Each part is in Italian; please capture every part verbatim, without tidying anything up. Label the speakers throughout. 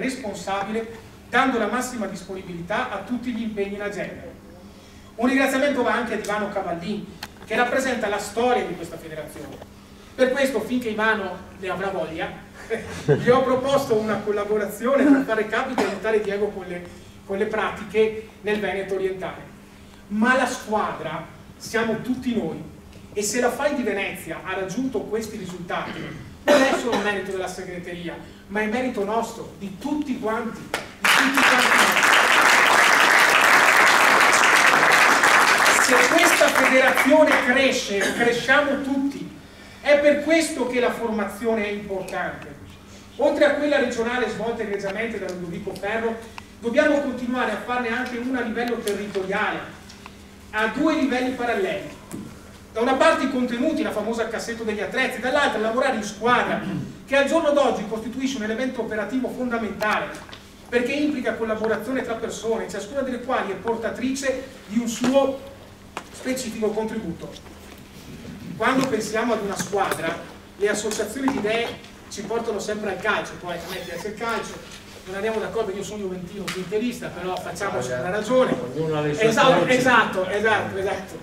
Speaker 1: responsabile, dando la massima disponibilità a tutti gli impegni in agenda. Un ringraziamento va anche ad Ivano Cavallin, che rappresenta la storia di questa federazione. Per questo, finché Ivano ne avrà voglia, gli ho proposto una collaborazione per fare capito e aiutare Diego con le, con le pratiche nel Veneto orientale. Ma la squadra siamo tutti noi, e se la F A I di Venezia ha raggiunto questi risultati non è solo un merito della segreteria, ma è merito nostro, di tutti quanti, di tutti quanti noi. Se questa federazione cresce, cresciamo tutti. È per questo che la formazione è importante. Oltre a quella regionale svolta egregiamente da Ludovico Ferro, dobbiamo continuare a farne anche una a livello territoriale, a due livelli paralleli. Da una parte i contenuti, la famosa cassetto degli attrezzi, dall'altra lavorare in squadra, che al giorno d'oggi costituisce un elemento operativo fondamentale, perché implica collaborazione tra persone, ciascuna delle quali è portatrice di un suo specifico contributo. Quando pensiamo ad una squadra, le associazioni di idee ci portano sempre al calcio. Poi a me piace il calcio, non andiamo d'accordo, io sono juventino, interista, però facciamoci una ragione. Esatto, esatto, esatto, esatto.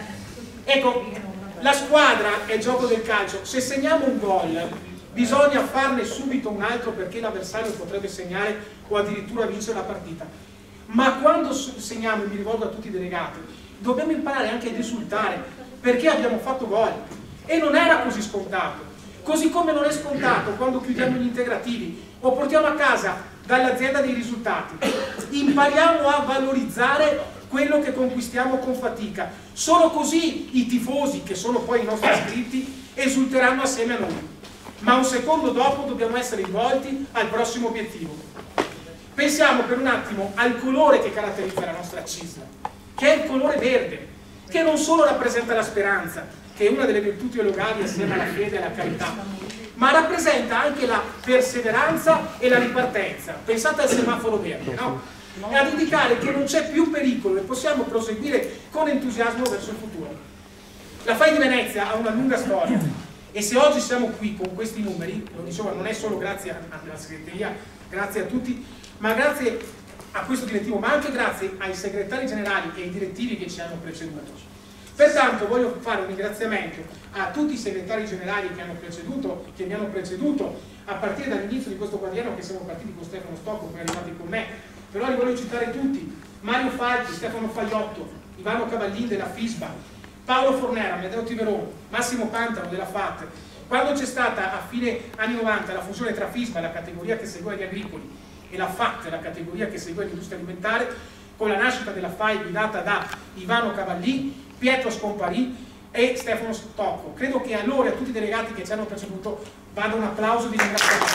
Speaker 1: Ecco, la squadra è il gioco del calcio. Se segniamo un gol, bisogna farne subito un altro, perché l'avversario potrebbe segnare o addirittura vincere la partita. Ma quando segniamo, e mi rivolgo a tutti i delegati, dobbiamo imparare anche ad esultare, perché abbiamo fatto gol. E non era così scontato. Così come non è scontato quando chiudiamo gli integrativi o portiamo a casa dall'azienda dei risultati. Impariamo a valorizzare quello che conquistiamo con fatica. Solo così i tifosi, che sono poi i nostri iscritti, esulteranno assieme a noi. Ma un secondo dopo dobbiamo essere rivolti al prossimo obiettivo. Pensiamo per un attimo al colore che caratterizza la nostra cisma, che è il colore verde, che non solo rappresenta la speranza, che è una delle virtù teologali assieme alla fede e alla carità, ma rappresenta anche la perseveranza e la ripartenza. Pensate al semaforo verde, no? E ad indicare che non c'è più pericolo e possiamo proseguire con entusiasmo verso il futuro. La F A I di Venezia ha una lunga storia, e se oggi siamo qui con questi numeri, lo dicevo, non è solo grazie alla segreteria, grazie a tutti, ma grazie a questo direttivo, ma anche grazie ai segretari generali e ai direttivi che ci hanno preceduto. Pertanto voglio fare un ringraziamento a tutti i segretari generali che hanno preceduto, che mi hanno preceduto, a partire dall'inizio di questo quadriennio, che siamo partiti con Stefano Stocco, poi arrivati con me, però li voglio citare tutti: Mario Falchi, Stefano Fagliotto, Ivano Cavallin della FISBA, Paolo Fornera, Amedeo Tiverone, Massimo Pantano della F A T. Quando c'è stata a fine anni novanta la fusione tra FISBA, la categoria che seguiva gli agricoli, e la F A T, la categoria che seguiva l'industria alimentare, con la nascita della F A I guidata da Ivano Cavallin, Pietro Scomparì e Stefano Stocco. Credo che a loro e a tutti i delegati che ci hanno preceduto vada un applauso di ringraziamento.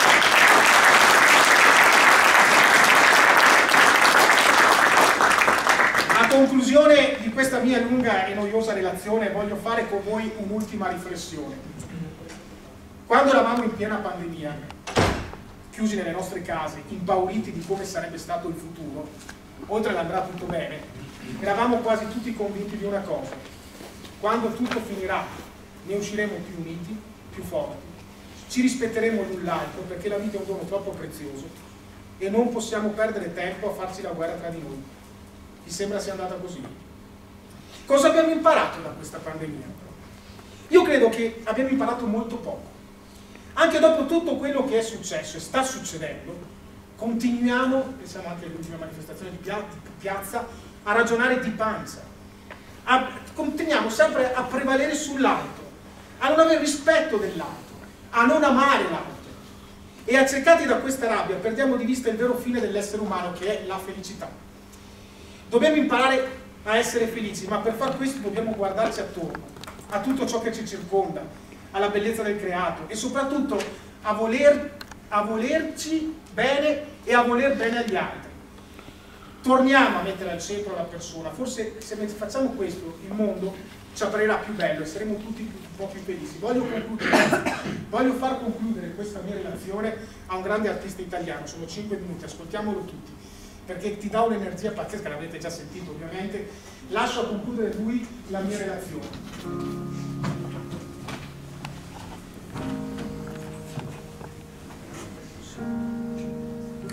Speaker 1: A conclusione di questa mia lunga e noiosa relazione voglio fare con voi un'ultima riflessione. Quando eravamo in piena pandemia, chiusi nelle nostre case, impauriti di come sarebbe stato il futuro, oltre ad andrà tutto bene, eravamo quasi tutti convinti di una cosa: quando tutto finirà ne usciremo più uniti, più forti, ci rispetteremo l'un l'altro, perché la vita è un dono troppo prezioso e non possiamo perdere tempo a farci la guerra tra di noi. Mi sembra sia andata così. Cosa abbiamo imparato da questa pandemia? Io credo che abbiamo imparato molto poco. Anche dopo tutto quello che è successo e sta succedendo, continuiamo, pensiamo anche all'ultima manifestazione di piazza, a ragionare di pancia. A, continuiamo sempre a prevalere sull'altro, a non avere rispetto dell'altro, a non amare l'altro. E accecati da questa rabbia perdiamo di vista il vero fine dell'essere umano, che è la felicità. Dobbiamo imparare a essere felici, ma per far questo dobbiamo guardarci attorno, a tutto ciò che ci circonda, alla bellezza del creato e soprattutto a, voler, a volerci bene e a voler bene agli altri. Torniamo a mettere al centro la persona. Forse se facciamo questo il mondo ci apparirà più bello e saremo tutti un po' più felici. Voglio concludere, voglio far concludere questa mia relazione a un grande artista italiano. Sono cinque minuti, ascoltiamolo tutti, perché ti dà un'energia pazzesca, l'avete già sentito ovviamente. Lascio a concludere lui la mia relazione.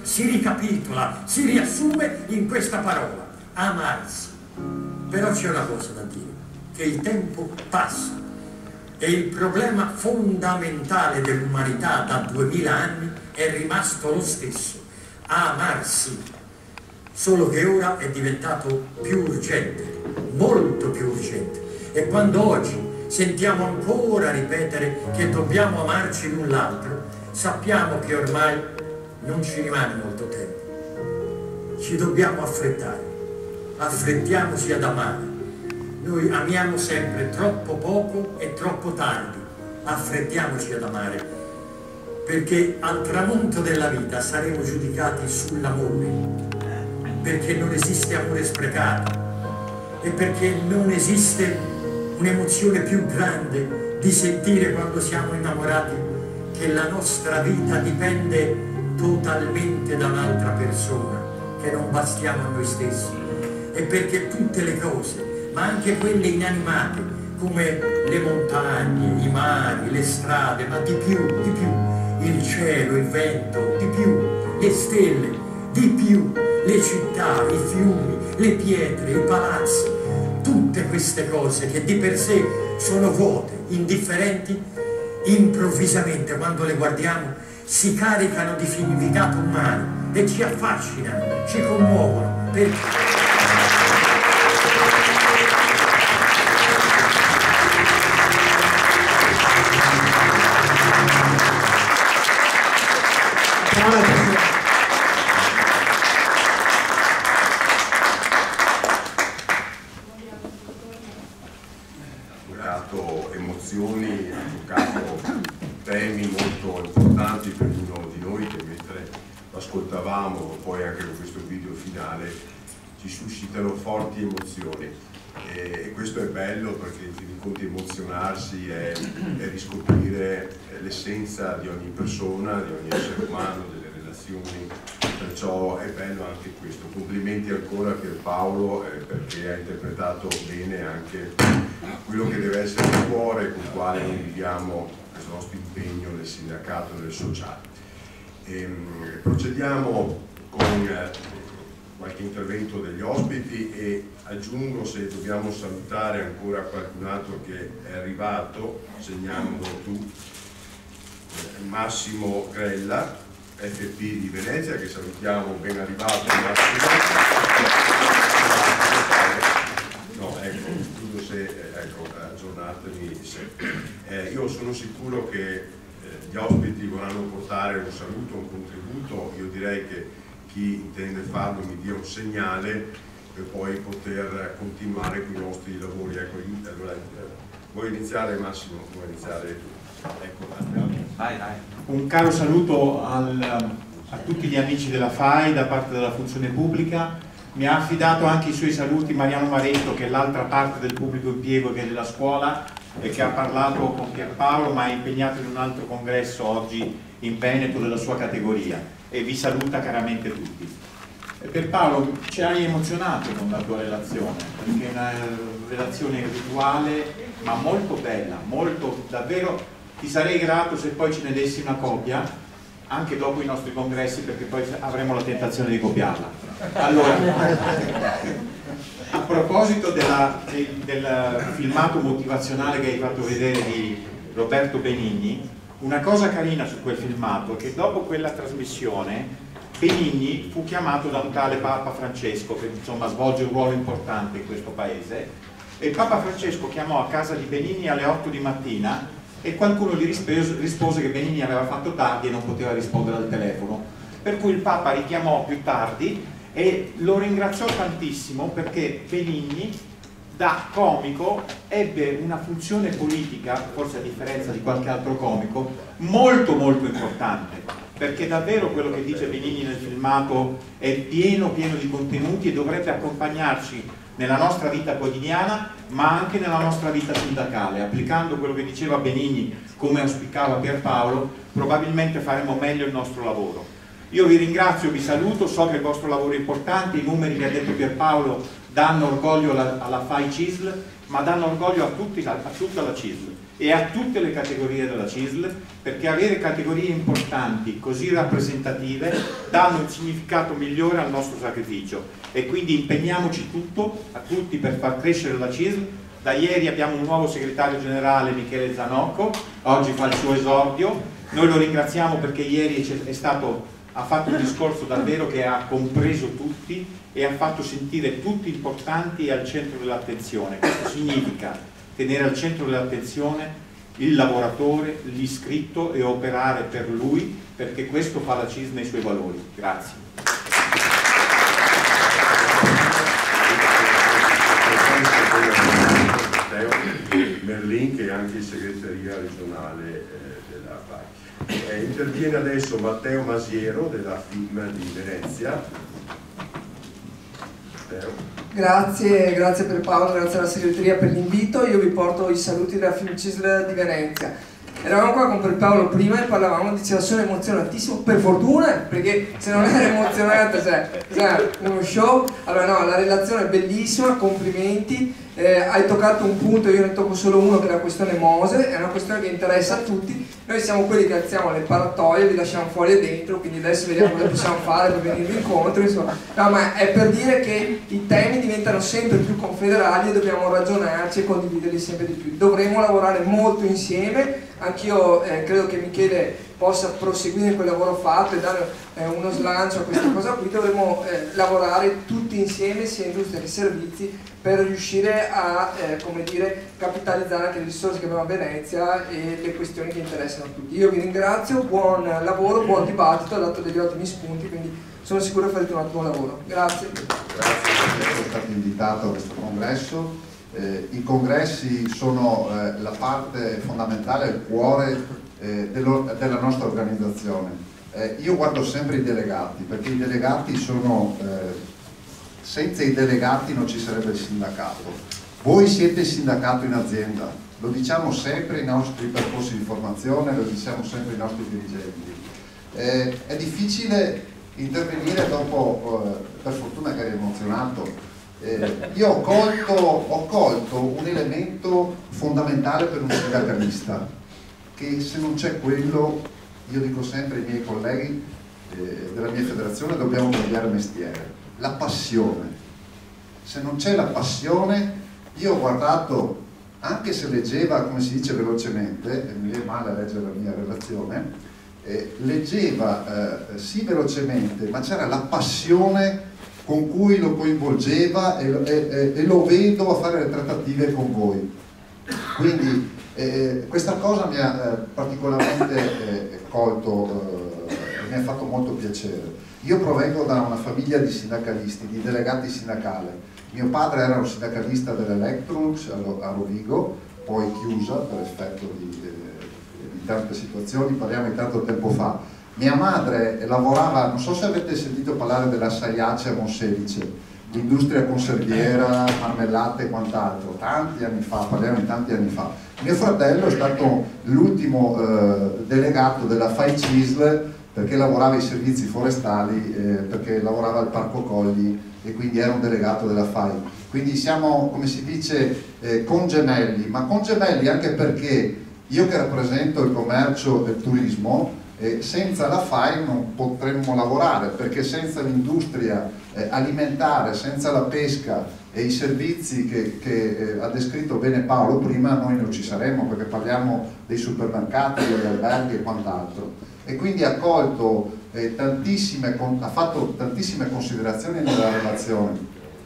Speaker 2: si ricapitola, si riassume in questa parola, amarsi. Però c'è una cosa da dire, che il tempo passa e il problema fondamentale dell'umanità da duemila anni è rimasto lo stesso, amarsi, solo che ora è diventato più urgente, molto più urgente. E quando oggi sentiamo ancora ripetere che dobbiamo amarci l'un l'altro, sappiamo che ormai non ci rimane molto tempo, ci dobbiamo affrettare, affrettiamoci ad amare. Noi amiamo sempre troppo poco e troppo tardi, affrettiamoci ad amare, perché al tramonto della vita saremo giudicati sull'amore, perché non esiste amore sprecato e perché non esiste un'emozione più grande di sentire quando siamo innamorati che la nostra vita dipende totalmente da un'altra persona, che non bastiamo a noi stessi, e perché tutte le cose, ma anche quelle inanimate come le montagne, i mari, le strade, ma di più, di più, il cielo, il vento, di più, le stelle, di più, le città, i fiumi, le pietre, i palazzi, tutte queste cose che di per sé sono vuote, indifferenti, improvvisamente quando le guardiamo si caricano di significato umano e ci affascinano, ci commuovono. Perché?
Speaker 3: Emozioni, ha toccato temi molto importanti per ognuno di noi che mentre lo ascoltavamo, poi anche con questo video finale, ci suscitano forti emozioni e, e questo è bello perché in fin dei conti emozionarsi è, è riscoprire l'essenza di ogni persona, di ogni essere umano, delle relazioni, perciò è bello anche questo. Complimenti ancora per Paolo eh, perché ha interpretato bene anche quello che deve essere il cuore con il quale noi viviamo questo nostro impegno nel sindacato e nel sociale. Ehm, procediamo con eh, qualche intervento degli ospiti e aggiungo, se dobbiamo salutare ancora qualcun altro che è arrivato, segnamolo tu, eh, Massimo Grella, F P di Venezia, che salutiamo, ben arrivato Massimo. No, ecco, scuso se, ecco, aggiornatemi se. Eh, io sono sicuro che eh, gli ospiti vorranno portare un saluto, un contributo, io direi che chi intende farlo mi dia un segnale per poi poter continuare con i nostri lavori. Ecco, allora, vuoi iniziare Massimo? Vuoi iniziare tu? Ecco,
Speaker 4: vai, vai. Un caro saluto al, a tutti gli amici della F A I da parte della Funzione Pubblica. Mi ha affidato anche i suoi saluti Mariano Maretto, che è l'altra parte del pubblico impiego che è della scuola e che ha parlato con Pierpaolo, ma è impegnato in un altro congresso oggi in Veneto della sua categoria, e vi saluta caramente tutti. E Pierpaolo, ci hai emozionato con la tua relazione, perché è una relazione rituale ma molto bella, molto, davvero ti sarei grato se poi ce ne dessi una copia anche dopo i nostri congressi, perché poi avremo la tentazione di copiarla. Allora, a proposito della, del, del filmato motivazionale che hai fatto vedere di Roberto Benigni, una cosa carina su quel filmato è che dopo quella trasmissione Benigni fu chiamato da un tale Papa Francesco, che insomma svolge un ruolo importante in questo paese, e Papa Francesco chiamò a casa di Benigni alle otto di mattina e qualcuno gli rispose, rispose che Benigni aveva fatto tardi e non poteva rispondere al telefono, per cui il Papa richiamò più tardi e lo ringraziò tantissimo perché Benigni da comico ebbe una funzione politica, forse a differenza di qualche altro comico, molto molto importante, perché davvero quello che dice Benigni nel filmato è pieno pieno di contenuti e dovrebbe accompagnarci nella nostra vita quotidiana ma anche nella nostra vita sindacale. Applicando quello che diceva Benigni, come auspicava Pierpaolo, probabilmente faremo meglio il nostro lavoro. Io vi ringrazio, vi saluto, so che il vostro lavoro è importante, i numeri che ha detto Pierpaolo danno orgoglio alla, alla F A I C I S L, ma danno orgoglio a, tutti, a tutta la C I S L e a tutte le categorie della C I S L, perché avere categorie importanti, così rappresentative, danno un significato migliore al nostro sacrificio, e quindi impegniamoci tutto, a tutti, per far crescere la C I S L. Da ieri abbiamo un nuovo segretario generale, Michele Zanocco, oggi fa il suo esordio, noi lo ringraziamo perché ieri è stato, ha fatto un discorso davvero che ha compreso tutti e ha fatto sentire tutti importanti e al centro dell'attenzione. Questo significa tenere al centro dell'attenzione il lavoratore, l'iscritto, e operare per lui, perché questo fa la C I S nei suoi valori. Grazie.
Speaker 3: Merlin, che è anche il segreteria regionale eh, della F A I. Eh, interviene adesso Matteo Masiero della F I M di Venezia. Matteo.
Speaker 5: Grazie, grazie per Paolo, grazie alla segreteria per l'invito. Io vi porto i saluti della F I M C I S L di Venezia. Eravamo qua con Pierpaolo prima e parlavamo, diceva sono emozionatissimo, per fortuna, perché se non era emozionato, cioè, cioè uno show. Allora no, la relazione è bellissima, complimenti. Eh, hai toccato un punto, io ne tocco solo uno, che è la questione Mose, è una questione che interessa a tutti. Noi siamo quelli che alziamo le paratoie, vi lasciamo fuori e dentro, quindi adesso vediamo cosa possiamo fare per venirvi incontro, insomma. No, ma è per dire che i temi diventano sempre più confederali e dobbiamo ragionarci e condividerli sempre di più. Dovremo lavorare molto insieme, anch'io eh, credo che Michele possa proseguire in quel lavoro fatto e dare eh, uno slancio a questa cosa qui. Dovremo eh, lavorare tutti insieme, sia industria che servizi, per riuscire a eh, come dire, capitalizzare anche le risorse che abbiamo a Venezia e le questioni che interessano a tutti. Io vi ringrazio, buon lavoro, buon dibattito, ha dato degli ottimi spunti, quindi sono sicuro che farete un ottimo lavoro. Grazie.
Speaker 6: Grazie per essere stato invitato a questo congresso. Eh, I congressi sono eh, la parte fondamentale, il cuore eh, dello, della nostra organizzazione. Eh, io guardo sempre i delegati, perché i delegati sono... Eh, senza i delegati non ci sarebbe il sindacato. Voi siete il sindacato in azienda, lo diciamo sempre ai nostri percorsi di formazione, lo diciamo sempre ai nostri dirigenti. Eh, è difficile intervenire dopo, eh, per fortuna che eri emozionato. Eh, io ho colto, ho colto un elemento fondamentale per un sindacalista, che se non c'è quello, io dico sempre ai miei colleghi eh, della mia federazione, dobbiamo cambiare mestiere. La passione. Se non c'è la passione, io ho guardato, anche se leggeva, come si dice, velocemente, e mi viene male a leggere la mia relazione, eh, leggeva eh, sì velocemente, ma c'era la passione con cui lo coinvolgeva e, e, e lo vedo a fare le trattative con voi. Quindi eh, questa cosa mi ha eh, particolarmente eh, colto, eh, mi ha fatto molto piacere. Io provengo da una famiglia di sindacalisti, di delegati sindacali. Mio padre era un sindacalista dell'Electrolux a Rovigo, poi chiusa per effetto di, di tante situazioni, parliamo di tanto tempo fa. Mia madre lavorava, non so se avete sentito parlare della Saiace a Monselice, l'industria conserviera, marmellate e quant'altro, tanti anni fa, parliamo di tanti anni fa. Mio fratello è stato l'ultimo eh, delegato della F A I C I S L, perché lavorava ai servizi forestali, eh, perché lavorava al Parco Colli e quindi era un delegato della F A I. Quindi siamo, come si dice, eh, congemelli, ma congemelli anche perché io che rappresento il commercio e il turismo, eh, senza la F A I non potremmo lavorare, perché senza l'industria eh, alimentare, senza la pesca e i servizi che, che eh, ha descritto bene Paolo prima, noi non ci saremmo, perché parliamo dei supermercati, degli alberghi e quant'altro. E quindi ha colto eh, tantissime, ha fatto tantissime considerazioni nella relazione.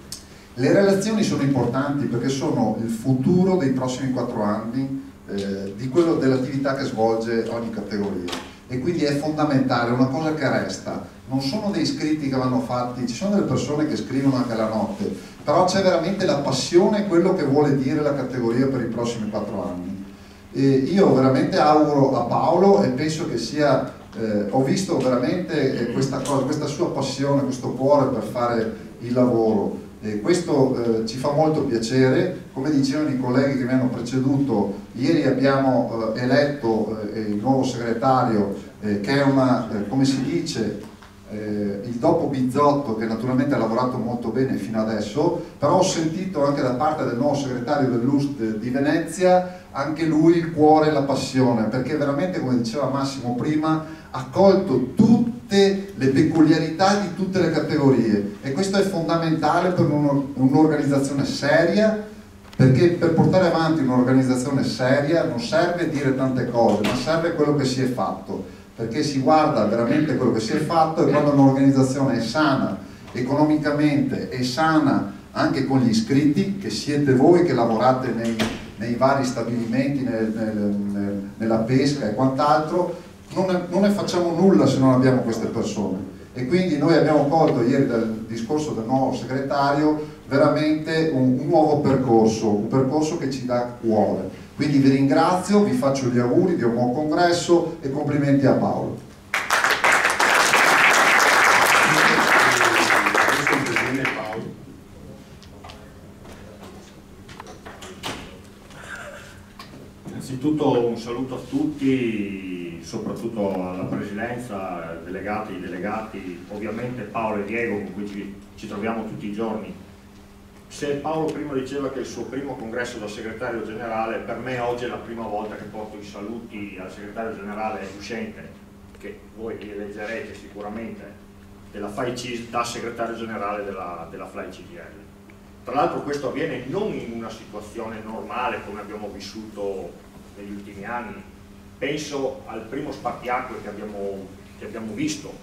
Speaker 6: Le relazioni sono importanti perché sono il futuro dei prossimi quattro anni eh, di quello dell'attività che svolge ogni categoria, e quindi è fondamentale, una cosa che resta. Non sono dei scritti che vanno fatti, ci sono delle persone che scrivono anche la notte, però c'è veramente la passione, quello che vuole dire la categoria per i prossimi quattro anni. E io veramente auguro a Paolo, e penso che sia, eh, ho visto veramente eh, questa cosa, questa sua passione, questo cuore per fare il lavoro, e questo eh, ci fa molto piacere. Come dicevano i colleghi che mi hanno preceduto, ieri abbiamo eh, eletto eh, il nuovo segretario, eh, che è una, eh, come si dice, eh, il dopo Bizzotto, che naturalmente ha lavorato molto bene fino adesso, però ho sentito anche da parte del nuovo segretario dell'U S T di Venezia anche lui il cuore e la passione, perché veramente, come diceva Massimo prima, ha colto tutte le peculiarità di tutte le categorie, e questo è fondamentale per un'organizzazione seria, perché per portare avanti un'organizzazione seria non serve dire tante cose, ma serve quello che si è fatto, perché si guarda veramente quello che si è fatto, e quando un'organizzazione è sana economicamente, è sana anche con gli iscritti, che siete voi che lavorate nei, nei vari stabilimenti, nel, nel, nel, nella pesca e quant'altro, non ne, non ne facciamo nulla se non abbiamo queste persone. E quindi noi abbiamo colto ieri dal discorso del nuovo segretario veramente un, un nuovo percorso, un percorso che ci dà cuore. Quindi vi ringrazio, vi faccio gli auguri di un buon congresso e complimenti a Paolo.
Speaker 7: Innanzitutto un saluto a tutti, soprattutto alla presidenza, delegati, delegati, ovviamente Paolo e Diego con cui ci, ci troviamo tutti i giorni. Se Paolo prima diceva che è il suo primo congresso da segretario generale, per me oggi è la prima volta che porto i saluti al segretario generale uscente, che voi li leggerete sicuramente, della F A I C I S da segretario generale della, della F L A I C G I L. Tra l'altro questo avviene non in una situazione normale come abbiamo vissuto negli ultimi anni. Penso al primo spartiacque che abbiamo, che abbiamo visto,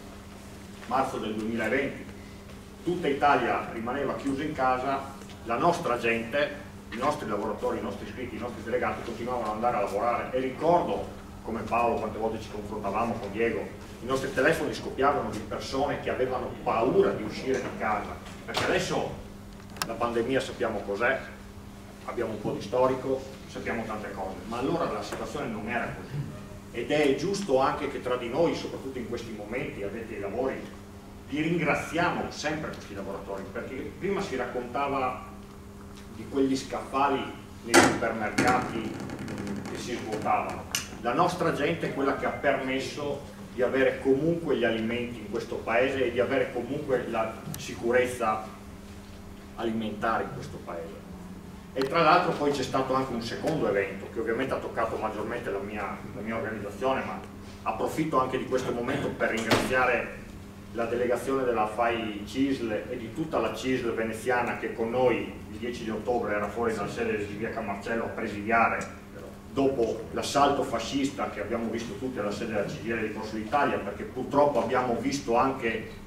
Speaker 7: marzo del duemilaventi. Tutta Italia rimaneva chiusa in casa, la nostra gente, i nostri lavoratori, i nostri iscritti, i nostri delegati continuavano ad andare a lavorare, e ricordo, come Paolo, quante volte ci confrontavamo con Diego, i nostri telefoni scoppiavano di persone che avevano paura di uscire di casa, perché adesso la pandemia sappiamo cos'è, abbiamo un po' di storico, sappiamo tante cose, ma allora la situazione non era così, ed è giusto anche che tra di noi, soprattutto in questi momenti, avete i lavori, li ringraziamo sempre questi lavoratori, perché prima si raccontava di quegli scaffali nei supermercati che si svuotavano. La nostra gente è quella che ha permesso di avere comunque gli alimenti in questo paese e di avere comunque la sicurezza alimentare in questo paese. E tra l'altro poi c'è stato anche un secondo evento che ovviamente ha toccato maggiormente la mia, la mia organizzazione, ma approfitto anche di questo momento per ringraziare la delegazione della F A I C I S L e di tutta la C I S L veneziana che con noi il dieci di ottobre era fuori dalla sede di via Camarcello a presidiare dopo l'assalto fascista che abbiamo visto tutti alla sede della C G I L di Corso d'Italia, perché purtroppo abbiamo visto anche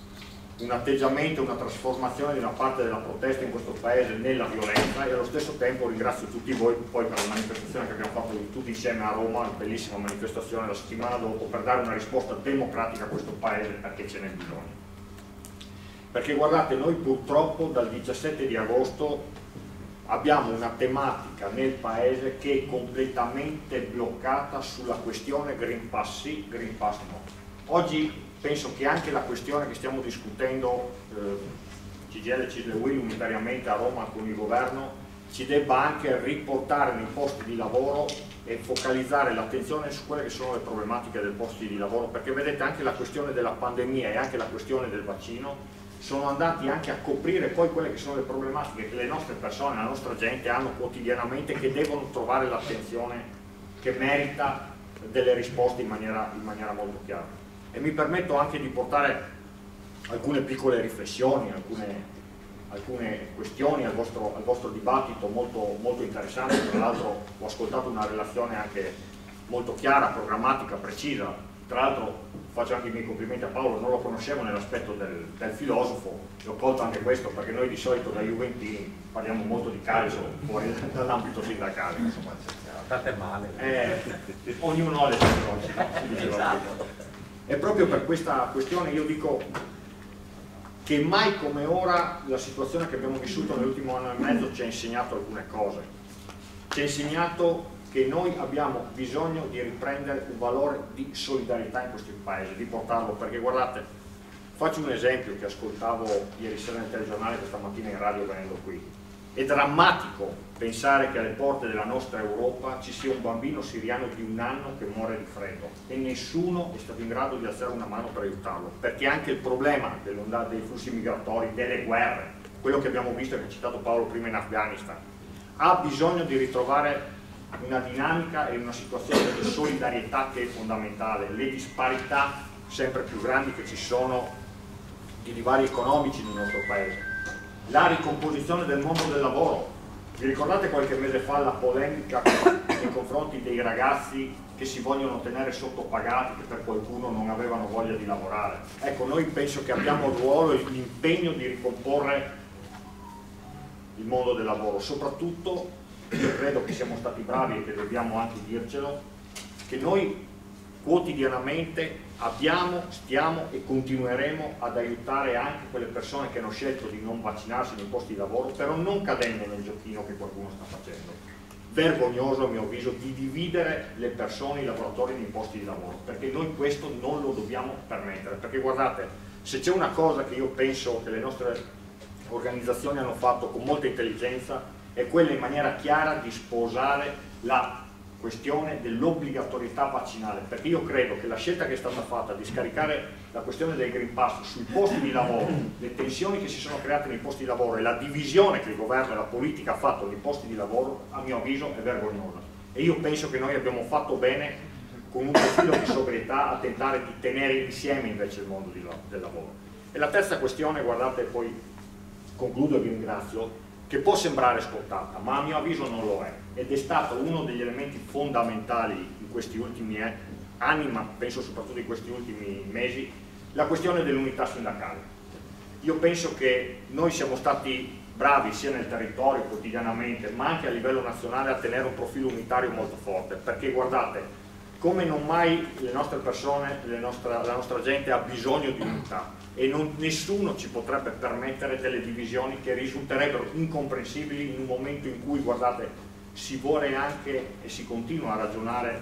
Speaker 7: un atteggiamento, una trasformazione di una parte della protesta in questo paese nella violenza, e allo stesso tempo ringrazio tutti voi poi per la manifestazione che abbiamo fatto tutti insieme a Roma, una bellissima manifestazione la settimana dopo, per dare una risposta democratica a questo paese, perché ce n'è bisogno. Perché guardate, noi purtroppo dal diciassette di agosto abbiamo una tematica nel paese che è completamente bloccata sulla questione Green Pass sì, Green Pass no. Oggi penso che anche la questione che stiamo discutendo, eh, C G I L, C I S L e U I L unitariamente a Roma con il governo, ci debba anche riportare nei posti di lavoro e focalizzare l'attenzione su quelle che sono le problematiche del posto di lavoro, perché vedete anche la questione della pandemia e anche la questione del vaccino sono andati anche a coprire poi quelle che sono le problematiche che le nostre persone, la nostra gente hanno quotidianamente, che devono trovare l'attenzione che merita delle risposte in maniera, in maniera molto chiara. E mi permetto anche di portare alcune piccole riflessioni, alcune, alcune questioni al vostro, al vostro dibattito molto, molto interessante. Tra l'altro ho ascoltato una relazione anche molto chiara, programmatica, precisa. Tra l'altro faccio anche i miei complimenti a Paolo, non lo conoscevo nell'aspetto del, del filosofo, e ho colto anche questo perché noi di solito da Juventini parliamo molto di calcio fuori dall'ambito sindacale.
Speaker 8: State male.
Speaker 7: Eh, ognuno ha le sue cose, no? Esatto. E proprio per questa questione io dico che mai come ora la situazione che abbiamo vissuto nell'ultimo anno e mezzo ci ha insegnato alcune cose. Ci ha insegnato che noi abbiamo bisogno di riprendere un valore di solidarietà in questo paese, di portarlo, perché guardate, faccio un esempio che ascoltavo ieri sera nel telegiornale, questa mattina in radio venendo qui. È drammatico pensare che alle porte della nostra Europa ci sia un bambino siriano di un anno che muore di freddo e nessuno è stato in grado di alzare una mano per aiutarlo, perché anche il problema dell'ondata dei flussi migratori, delle guerre, quello che abbiamo visto e che ha citato Paolo prima in Afghanistan, ha bisogno di ritrovare una dinamica e una situazione di solidarietà che è fondamentale. Le disparità sempre più grandi che ci sono, i divari economici nel nostro paese, la ricomposizione del mondo del lavoro. Vi ricordate qualche mese fa la polemica nei confronti dei ragazzi che si vogliono tenere sottopagati, che per qualcuno non avevano voglia di lavorare? Ecco, noi penso che abbiamo il ruolo e l'impegno di ricomporre il mondo del lavoro. Soprattutto, io credo che siamo stati bravi e che dobbiamo anche dircelo, che noi quotidianamente abbiamo, stiamo e continueremo ad aiutare anche quelle persone che hanno scelto di non vaccinarsi nei posti di lavoro, però non cadendo nel giochino che qualcuno sta facendo. Vergognoso, a mio avviso, di dividere le persone, i lavoratori nei posti di lavoro, perché noi questo non lo dobbiamo permettere. Perché guardate, se c'è una cosa che io penso che le nostre organizzazioni hanno fatto con molta intelligenza, è quella in maniera chiara di sposare la questione dell'obbligatorietà vaccinale, perché io credo che la scelta che è stata fatta di scaricare la questione del Green Pass sui posti di lavoro, le tensioni che si sono create nei posti di lavoro e la divisione che il governo e la politica ha fatto nei posti di lavoro, a mio avviso è vergognosa, e io penso che noi abbiamo fatto bene con un profilo di sobrietà a tentare di tenere insieme invece il mondo del lavoro. E la terza questione, guardate, poi concludo e vi ringrazio, che può sembrare scontata, ma a mio avviso non lo è, ed è stato uno degli elementi fondamentali in questi ultimi anni, ma penso soprattutto in questi ultimi mesi, la questione dell'unità sindacale. Io penso che noi siamo stati bravi sia nel territorio quotidianamente, ma anche a livello nazionale, a tenere un profilo unitario molto forte, perché guardate, come non mai le nostre persone, le nostra, la nostra gente ha bisogno di unità, e non, nessuno ci potrebbe permettere delle divisioni che risulterebbero incomprensibili in un momento in cui, guardate, si vuole anche e si continua a ragionare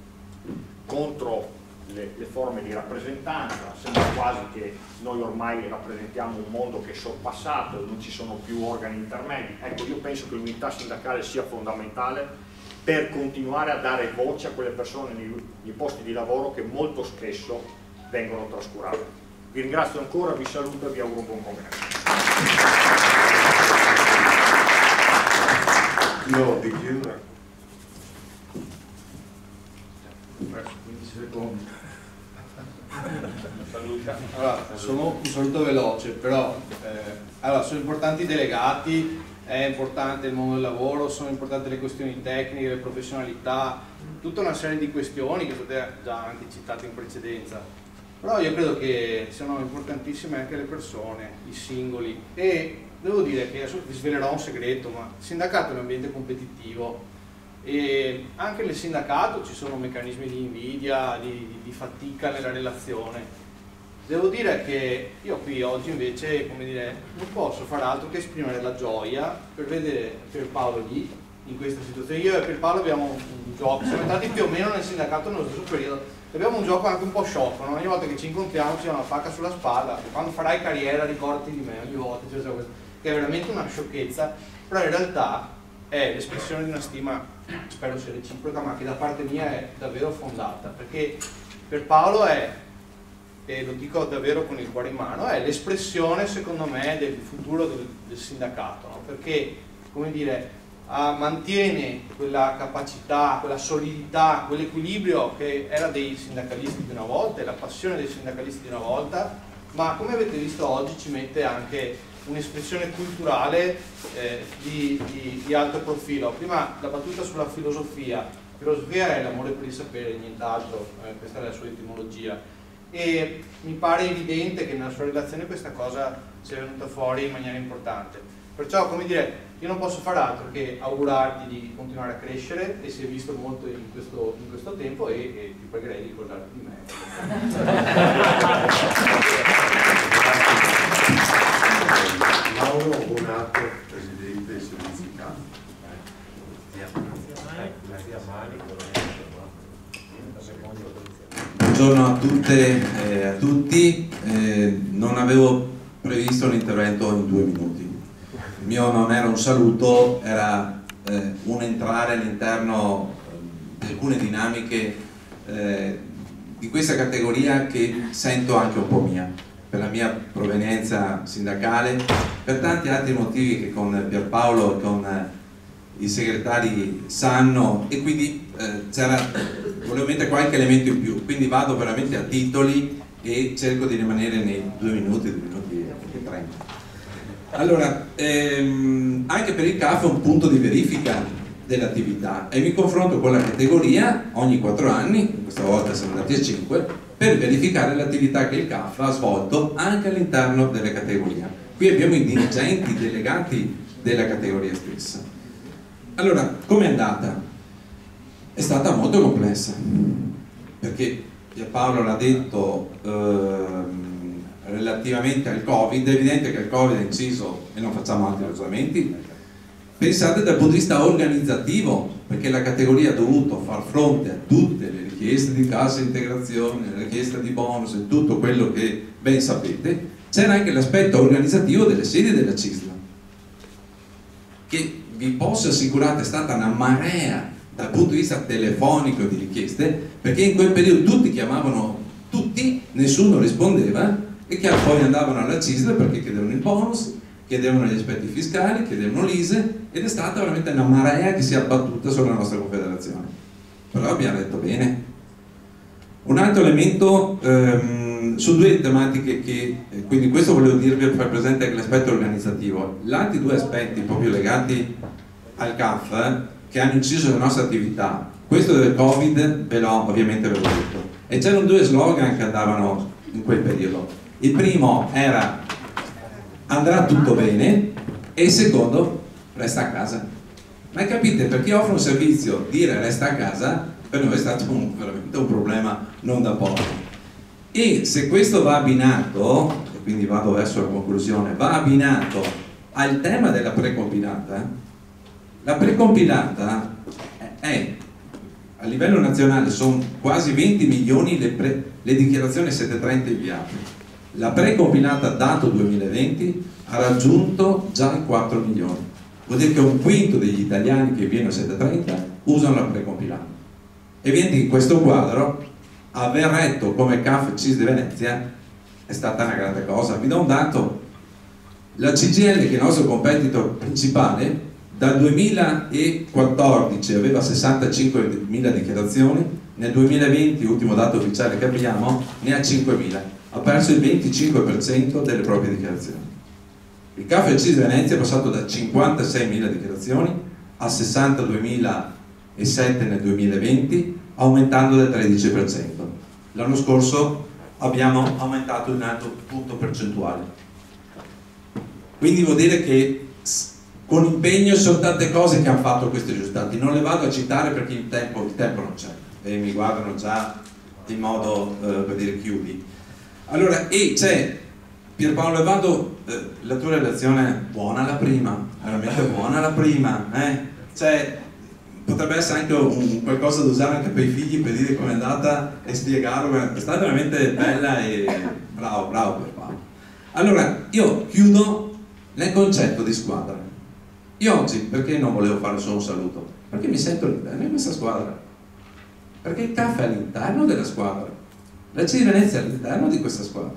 Speaker 7: contro le, le forme di rappresentanza. Sembra quasi che noi ormai rappresentiamo un mondo che è sorpassato, non ci sono più organi intermedi. Ecco, io penso che l'unità sindacale sia fondamentale per continuare a dare voce a quelle persone nei, nei posti di lavoro che molto spesso vengono trascurate. Vi ringrazio ancora, vi saluto e vi auguro un buon congresso.
Speaker 3: Io ti chiedo
Speaker 9: quindici secondi. Allora, sono un saluto veloce, però eh, allora, sono importanti i delegati, è importante il mondo del lavoro, sono importanti le questioni tecniche, le professionalità, tutta una serie di questioni che sono state già anche citate in precedenza. Però io credo che siano importantissime anche le persone, i singoli, e devo dire che adesso vi svelerò un segreto, ma il sindacato è un ambiente competitivo e anche nel sindacato ci sono meccanismi di invidia, di, di, di fatica nella relazione. Devo dire che io qui oggi invece, come dire, non posso fare altro che esprimere la gioia per vedere Pierpaolo lì in questa situazione. Io e Pierpaolo abbiamo un gioco, siamo entrati più o meno nel sindacato nello stesso periodo. Abbiamo un gioco anche un po' sciocco, no? Ogni volta che ci incontriamo ci diamo una pacca sulla spalla, quando farai carriera ricordati di me, ogni volta c'è cioè, che è veramente una sciocchezza, però in realtà è l'espressione di una stima, spero sia reciproca, ma che da parte mia è davvero fondata, perché per Paolo è, e lo dico davvero con il cuore in mano, è l'espressione secondo me del futuro del, del sindacato, no? Perché, come dire, Uh, mantiene quella capacità, quella solidità, quell'equilibrio che era dei sindacalisti di una volta, e la passione dei sindacalisti di una volta, ma come avete visto oggi ci mette anche un'espressione culturale eh, di, di, di alto profilo. Prima la battuta sulla filosofia, filosofia è l'amore per il sapere, nient'altro, eh, questa è la sua etimologia, e mi pare evidente che nella sua relazione questa cosa sia venuta fuori in maniera importante. Perciò, come dire, io non posso fare altro che augurarti di continuare a crescere, e si è visto molto in questo, in questo tempo, e, e ti pregherei di ricordarti di me.
Speaker 3: Mauro Bonato, presidente dei servizi campo.
Speaker 10: Buongiorno a tutte e a tutti. Eh, non avevo previsto un intervento in due minuti. mio non era un saluto, era eh, un entrare all'interno di alcune dinamiche eh, di questa categoria che sento anche un po' mia, per la mia provenienza sindacale, per tanti altri motivi che con Pierpaolo e con eh, i segretari sanno, e quindi eh, c'era, volevo mettere qualche elemento in più, quindi vado veramente a titoli e cerco di rimanere nei due minuti, due minuti e trenta. Allora, ehm, anche per il C A F è un punto di verifica dell'attività e mi confronto con la categoria ogni quattro anni, questa volta siamo andati a cinque, per verificare l'attività che il C A F ha svolto anche all'interno delle categorie. Qui abbiamo i dirigenti delegati della categoria stessa. Allora, com'è andata? È stata molto complessa, perché Pierpaolo l'ha detto, ehm, relativamente al Covid, è evidente che il Covid ha inciso, e non facciamo altri ragionamenti, pensate dal punto di vista organizzativo, perché la categoria ha dovuto far fronte a tutte le richieste di cassa integrazione, le richieste di bonus e tutto quello che ben sapete. C'era anche l'aspetto organizzativo delle sedi della C I S L, che vi posso assicurare è stata una marea dal punto di vista telefonico di richieste, perché in quel periodo tutti chiamavano tutti, nessuno rispondeva, e che poi andavano alla C I S L perché chiedevano il bonus, chiedevano gli aspetti fiscali, chiedevano l'I S E, ed è stata veramente una marea che si è abbattuta sulla nostra confederazione. Però abbiamo detto bene. Un altro elemento ehm, su due tematiche che, eh, quindi questo volevo dirvi per far presente anche l'aspetto organizzativo. Gli altri due aspetti proprio legati al C A F eh, che hanno inciso sulla nostra attività, questo del Covid ve l'ho ovviamente ve l'ho detto, e c'erano due slogan che andavano in quel periodo. Il primo era andrà tutto bene e il secondo resta a casa. Ma capite, per chi offre un servizio dire resta a casa per noi è stato un, veramente un problema non da poco. E se questo va abbinato, e quindi vado verso la conclusione, va abbinato al tema della precompilata, la precompilata è a livello nazionale sono quasi venti milioni le, pre, le dichiarazioni settecentotrenta inviate. La precompilata dato duemilaventi ha raggiunto già i quattro milioni. Vuol dire che un quinto degli italiani che viene a settecentotrenta usano la precompilata. Evidente che in questo quadro aver retto come C A F C I S di Venezia è stata una grande cosa. Vi do un dato: la C G I L, che è il nostro competitor principale, dal duemilaquattordici aveva sessantacinquemila dichiarazioni, nel duemilaventi, ultimo dato ufficiale che abbiamo, ne ha cinquemila. Ha perso il venticinque per cento delle proprie dichiarazioni. Il C A F C I S di Venezia è passato da cinquantaseimila dichiarazioni a sessantaduemilasette nel duemilaventi, aumentando del tredici per cento. L'anno scorso abbiamo aumentato un altro punto percentuale. Quindi vuol dire che con impegno sono tante cose che hanno fatto questi risultati. Non le vado a citare perché il tempo, il tempo non c'è e mi guardano già in modo eh, per dire chiudi. Allora, e c'è Pierpaolo, vado, eh, la tua relazione buona la prima, veramente buona la prima, eh? Cioè, potrebbe essere anche un, qualcosa da usare anche per i figli per dire com'è andata e spiegarlo, è stata veramente bella e bravo, bravo Pierpaolo. Allora, io chiudo nel concetto di squadra. Io oggi, perché non volevo fare solo un saluto? Perché mi sento all'interno di questa squadra, perché il C A F è all'interno della squadra, la C I S di Venezia è all'interno di questa squadra,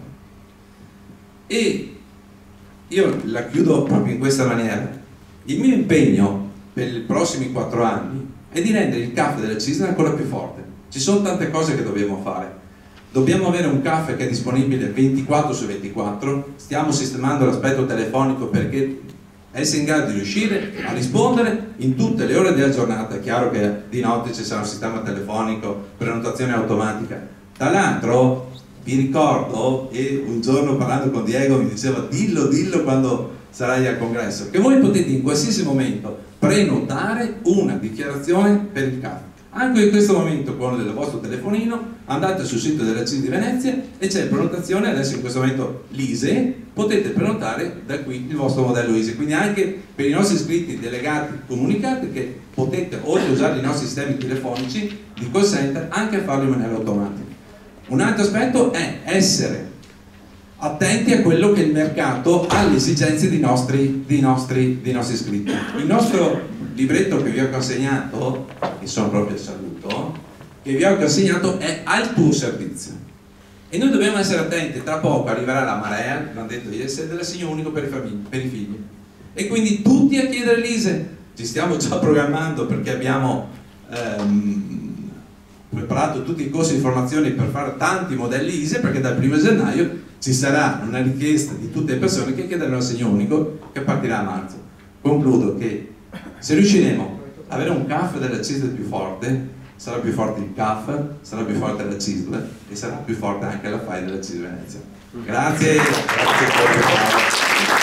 Speaker 10: e io la chiudo proprio in questa maniera. Il mio impegno per i prossimi quattro anni è di rendere il C A F della C I S ancora più forte. Ci sono tante cose che dobbiamo fare. Dobbiamo avere un C A F che è disponibile ventiquattro su ventiquattro, stiamo sistemando l'aspetto telefonico perché essere in grado di riuscire a rispondere in tutte le ore della giornata. È chiaro che di notte ci sarà un sistema telefonico, prenotazione automatica. Tra l'altro vi ricordo, e un giorno parlando con Diego mi diceva dillo dillo quando sarai al congresso, che voi potete in qualsiasi momento prenotare una dichiarazione per il C A F. Anche in questo momento con il vostro telefonino andate sul sito della C I S di Venezia e c'è prenotazione. Adesso in questo momento l'I S E, potete prenotare da qui il vostro modello I S E, quindi anche per i nostri iscritti delegati comunicate che potete, oltre a usare i nostri sistemi telefonici di call center, anche farlo in maniera automatica. Un altro aspetto è essere attenti a quello che il mercato ha, alle esigenze dei nostri, dei nostri, dei nostri iscritti. Il nostro libretto che vi ho consegnato, che sono proprio il saluto, che vi ho consegnato è al tuo servizio. E noi dobbiamo essere attenti, tra poco arriverà la marea, l'hanno detto ieri sera, dell'assegno unico per i, famigli, per i figli. E quindi tutti a chiedere l'I S E E. Ci stiamo già programmando perché abbiamo ehm, preparato tutti i corsi di formazione per fare tanti modelli I S E E, perché dal primo gennaio ci sarà una richiesta di tutte le persone che chiedono l'assegno unico, che partirà a marzo. Concludo che se riusciremo ad avere un C A F della C I S L più forte, sarà più forte il C A F, sarà più forte la C I S L e sarà più forte anche la F A I della C I S L Venezia. Grazie. Grazie.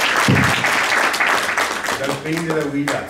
Speaker 3: Dal prende la guida.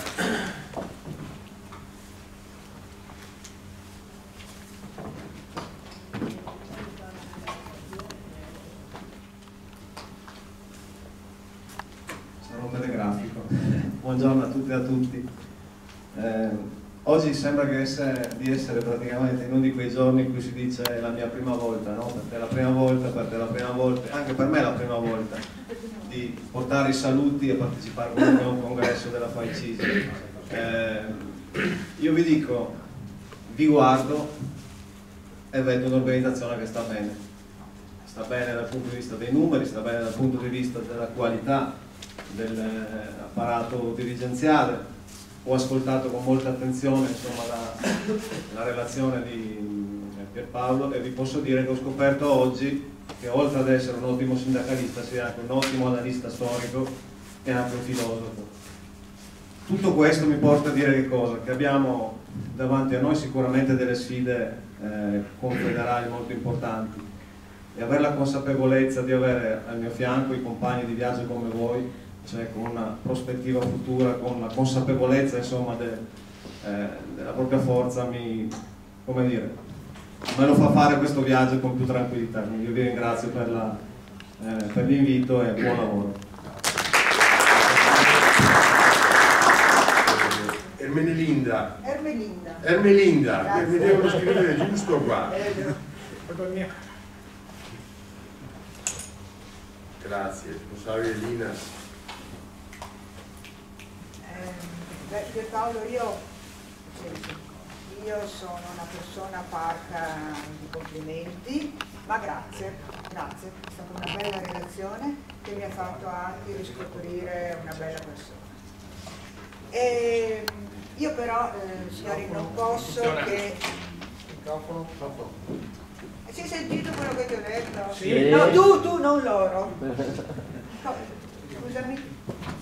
Speaker 11: Sono un telegrafico. Buongiorno a tutte e a tutti. Eh, oggi sembra che essere, di essere praticamente in uno di quei giorni in cui si dice la mia prima volta, no? Per te è la prima volta, per te è la prima volta, anche per me è la prima volta di portare i saluti e partecipare a un congresso della F A I C I S L. Eh, io vi dico, vi guardo e vedo un'organizzazione che sta bene. Sta bene dal punto di vista dei numeri, sta bene dal punto di vista della qualità dell'apparato dirigenziale. Ho ascoltato con molta attenzione insomma, la, la relazione di Pierpaolo e vi posso dire che ho scoperto oggi che oltre ad essere un ottimo sindacalista sia anche un ottimo analista storico e anche un filosofo. Tutto questo mi porta a dire che cosa? Che abbiamo davanti a noi sicuramente delle sfide eh, confederali molto importanti e avere la consapevolezza di avere al mio fianco i compagni di viaggio come voi, cioè con una prospettiva futura, con la consapevolezza insomma de, eh, della propria forza, mi, come dire, me lo fa fare questo viaggio con più tranquillità. Io vi ringrazio per, la, eh, per l'invito e buon lavoro.
Speaker 3: Ermelinda.
Speaker 12: Ermelinda.
Speaker 3: Ermelinda, mi devono scrivere giusto qua. Grazie, lo sai Elina.
Speaker 12: Beh, Pierpaolo, io, io sono una persona parca di complimenti, ma grazie, grazie, è stata una bella relazione che mi ha fatto anche riscoprire una bella persona. E io però, eh, signori, non posso che... Si è sentito quello che ti ho detto?
Speaker 1: Sì.
Speaker 12: No, tu, tu, non loro. Scusami.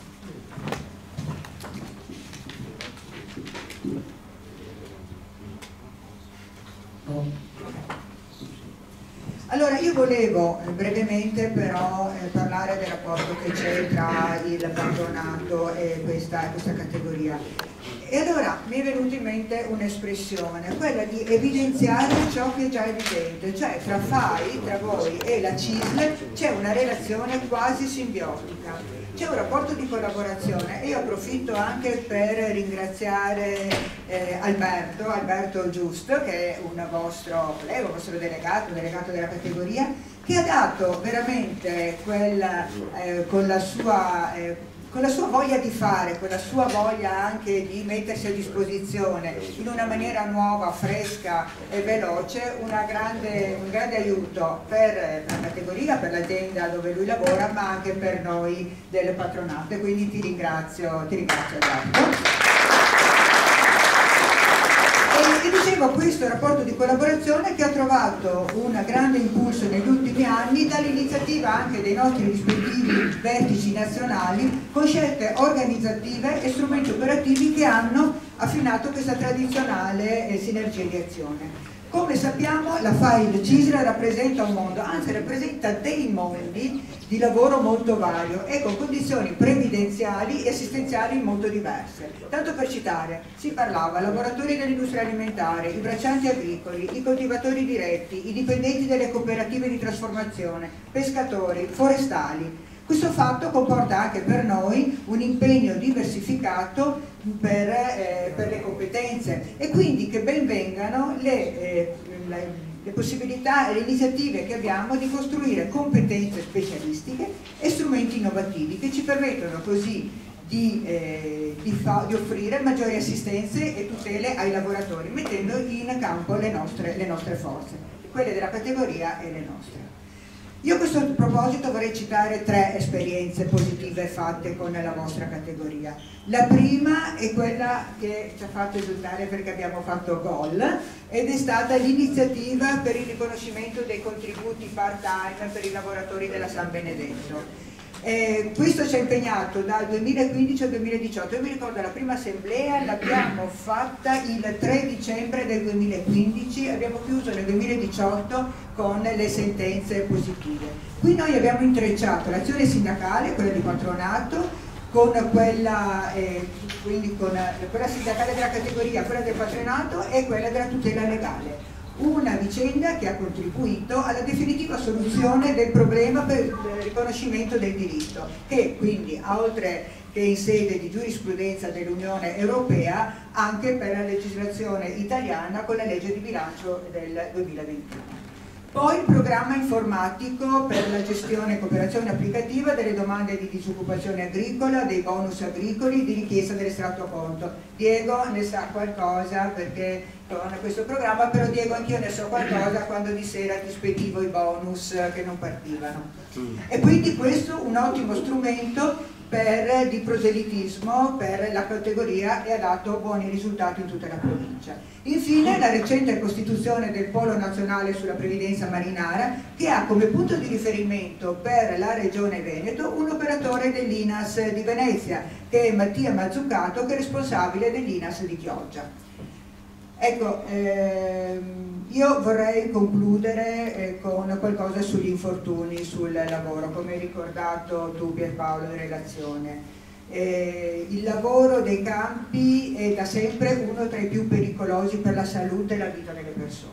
Speaker 12: Allora, io volevo eh, brevemente però eh, parlare del rapporto che c'è tra il patronato e questa, questa categoria. E allora mi è venuta in mente un'espressione, quella di evidenziare ciò che è già evidente, cioè tra F A I, tra voi e la C I S L c'è una relazione quasi simbiotica. C'è un rapporto di collaborazione e io approfitto anche per ringraziare eh, Alberto, Alberto Giusto, che è un vostro collega, un vostro delegato, un delegato della categoria, che ha dato veramente quella, eh, con la sua... Eh, con la sua voglia di fare, con la sua voglia anche di mettersi a disposizione in una maniera nuova, fresca e veloce, una grande, un grande aiuto per la categoria, per l'azienda dove lui lavora, ma anche per noi del patronato. E quindi ti ringrazio, ti ringrazio Alberto. E dicevo, questo rapporto di collaborazione che ha trovato un grande impulso negli ultimi anni dall'iniziativa anche dei nostri rispettivi vertici nazionali con scelte organizzative e strumenti operativi che hanno affinato questa tradizionale eh, sinergia di azione. Come sappiamo la F A I C I S L rappresenta un mondo, anzi rappresenta dei mondi di lavoro molto vario e con condizioni previdenziali e assistenziali molto diverse. Tanto per citare, si parlava lavoratori dell'industria alimentare, i braccianti agricoli, i coltivatori diretti, i dipendenti delle cooperative di trasformazione, pescatori, forestali. Questo fatto comporta anche per noi un impegno diversificato per, eh, per le competenze e quindi che ben vengano le, eh, le, le possibilità e le iniziative che abbiamo di costruire competenze specialistiche e strumenti innovativi che ci permettono così di, eh, di, fa, di offrire maggiori assistenze e tutele ai lavoratori, mettendo in campo le nostre, le nostre forze, quelle della categoria e le nostre. Io a questo proposito vorrei citare tre esperienze positive fatte con la vostra categoria. La prima è quella che ci ha fatto esultare perché abbiamo fatto gol ed è stata l'iniziativa per il riconoscimento dei contributi part-time per i lavoratori della San Benedetto. Eh, questo ci ha impegnato dal duemilaquindici al duemiladiciotto. Io mi ricordo la prima assemblea l'abbiamo fatta il tre dicembre del duemilaquindici, abbiamo chiuso nel duemiladiciotto con le sentenze positive. Qui noi abbiamo intrecciato l'azione sindacale, quella di patronato, con quella, eh, quindi con quella sindacale della categoria, quella del patronato e quella della tutela legale. Una vicenda che ha contribuito alla definitiva soluzione del problema per il riconoscimento del diritto, che quindi, oltre che in sede di giurisprudenza dell'Unione Europea, anche per la legislazione italiana con la legge di bilancio del duemilaventuno. Poi il programma informatico per la gestione e cooperazione applicativa delle domande di disoccupazione agricola, dei bonus agricoli, di richiesta dell'estratto conto. Diego ne sa qualcosa perché con questo programma, però Diego anch'io ne so qualcosa quando di sera ti spedivo i bonus che non partivano. E quindi questo un ottimo strumento per, di proselitismo per la categoria e ha dato buoni risultati in tutta la provincia. Infine la recente costituzione del Polo Nazionale sulla Previdenza Marinara, che ha come punto di riferimento per la Regione Veneto un operatore dell'I N A S di Venezia, che è Mattia Mazzucato, che è responsabile dell'I N A S di Chioggia. Ecco, ehm, io vorrei concludere eh, con qualcosa sugli infortuni sul lavoro, come hai ricordato tu Pierpaolo in relazione. Eh, il lavoro dei campi è da sempre uno tra i più pericolosi per la salute e la vita delle persone.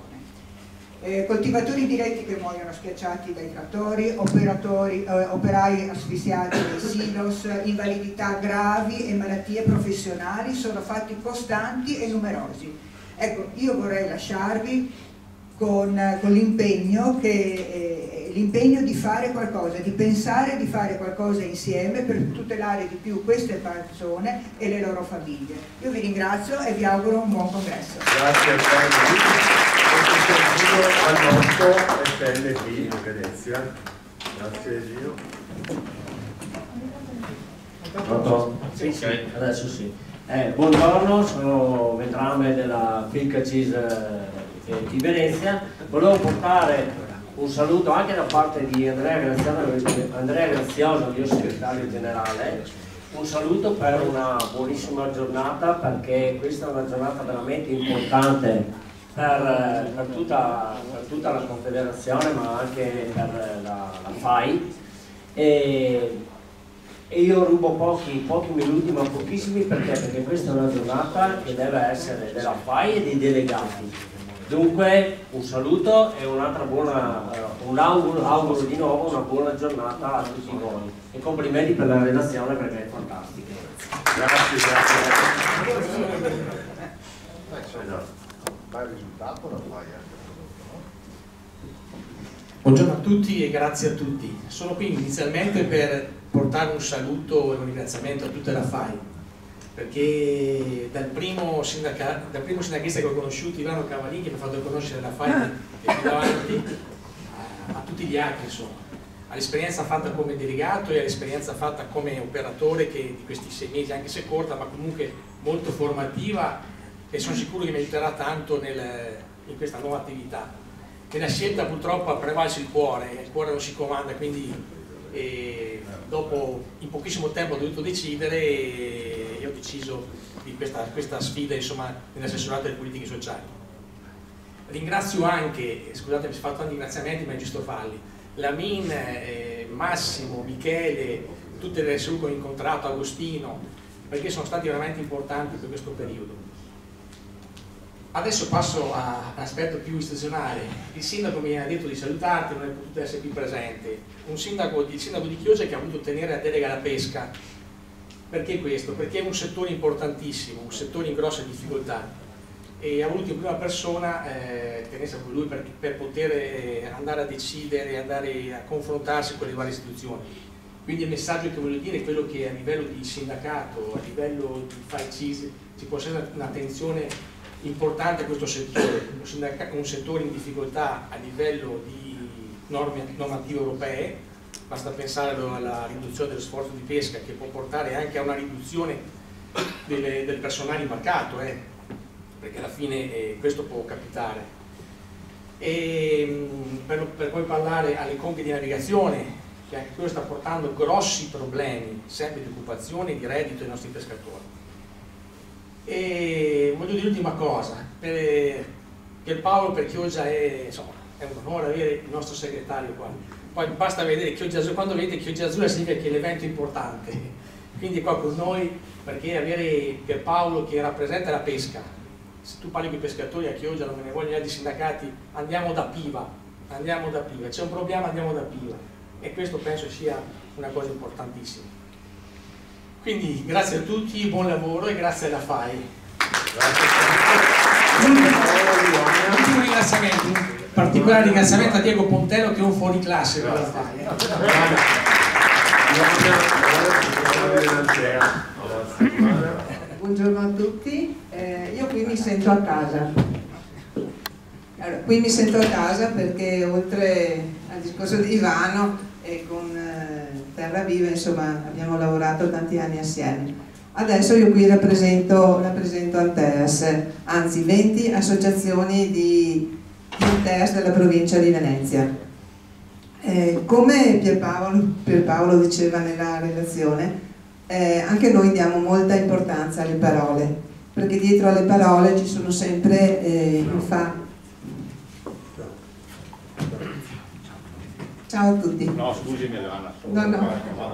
Speaker 12: Eh, coltivatori diretti che muoiono schiacciati dai trattori, operatori, eh, operai asfissiati dai silos, invalidità gravi e malattie professionali sono fatti costanti e numerosi. Ecco, io vorrei lasciarvi con, con l'impegno eh, l'impegno di fare qualcosa, di pensare di fare qualcosa insieme per tutelare di più queste persone e le loro famiglie. Io vi ringrazio e vi auguro un buon congresso.
Speaker 3: Grazie a te. Al nostro S L T di Venezia. Grazie Gino.
Speaker 13: Pronto? Sì, sì, adesso sì. Eh, buongiorno, sono Vetrame della Pilca Cheese eh, di Venezia. Volevo portare un saluto anche da parte di Andrea Graziano, Andrea Grazioso, mio segretario generale, un saluto per una buonissima giornata, perché questa è una giornata veramente importante per, per, tutta, per tutta la Confederazione, ma anche per la, la F A I. E, E io rubo pochi, pochi minuti, ma pochissimi, perché? Perché questa è una giornata che deve essere della F A I e dei delegati. Dunque un saluto e un'altra buona, un auguro, auguro di nuovo una buona giornata a tutti voi e complimenti per la relazione perché è fantastica.
Speaker 3: Grazie, grazie.
Speaker 14: Buongiorno a tutti e grazie a tutti. Sono qui inizialmente per portare un saluto e un ringraziamento a tutta la F A I, perché dal primo, sindaca, dal primo sindacalista che ho conosciuto, Ivano Cavallini, che mi ha fatto conoscere la F A I e più davanti a, a tutti gli altri, insomma, all'esperienza fatta come delegato e all'esperienza fatta come operatore, che di questi sei mesi, anche se corta, ma comunque molto formativa, e sono sicuro che mi aiuterà tanto nel, in questa nuova attività. Nella scelta purtroppo ha prevalso il cuore, il cuore non si comanda, quindi e dopo in pochissimo tempo ho dovuto decidere e ho deciso di questa, questa sfida, insomma, nell'assessorato delle politiche sociali. Ringrazio anche, scusate, mi sono fatto tanti ringraziamenti, ma è giusto farli, la Min, eh, Massimo, Michele, tutte le persone che ho incontrato, Agostino, perché sono stati veramente importanti per questo periodo. Adesso passo all'aspetto più istituzionale. Il sindaco mi ha detto di salutarti, non è potuto essere qui presente. Un sindaco, il sindaco di Chioggia, che ha voluto ottenere la delega alla pesca. Perché questo? Perché è un settore importantissimo, un settore in grossa difficoltà. e ha voluto in prima persona eh, tenersi con lui per, per poter eh, andare a decidere, andare a confrontarsi con le varie istituzioni. Quindi il messaggio che voglio dire è quello che a livello di sindacato, a livello di F I C I S, ci può essere un'attenzione importante a questo settore, un, un settore in difficoltà a livello di norme, normative europee. Basta pensare alla riduzione dello sforzo di pesca, che può portare anche a una riduzione delle, del personale imbarcato, eh. Perché alla fine eh, questo può capitare. E, per, per poi parlare alle compie di navigazione, che anche questo sta portando grossi problemi, sempre di occupazione e di reddito ai nostri pescatori. E voglio dire l'ultima cosa, per, per Paolo, per Chioggia è, insomma, è un onore avere il nostro segretario qua. Poi basta vedere Chioggia Azzurra, quando vedete Chioggia Azzurra significa che l'evento è importante, quindi è qua con noi, perché avere Pierpaolo che rappresenta la pesca. Se tu parli con i pescatori a Chioggia, non me ne vogliono di sindacati, andiamo da Piva, andiamo da Piva, c'è un problema, andiamo da Piva, e questo penso sia una cosa importantissima. Quindi grazie a tutti, buon lavoro e grazie alla F A I. Ultimo ringraziamento, un particolare ringraziamento a Diego Pontello che è un fuoriclasse per la F A I.
Speaker 15: Buongiorno a tutti, eh, io qui mi sento a casa. Allora, qui mi sento a casa perché oltre al discorso di Ivano e con eh, Terra Viva, insomma, abbiamo lavorato tanti anni assieme. Adesso io qui rappresento, rappresento Anteas, anzi venti associazioni di, di Anteas della provincia di Venezia. Eh, come Pierpaolo, Pierpaolo diceva nella relazione, Eh, anche noi diamo molta importanza alle parole, perché dietro alle parole ci sono sempre eh, infatti. Ciao a tutti.
Speaker 4: No, scusami Anna.
Speaker 15: No, no.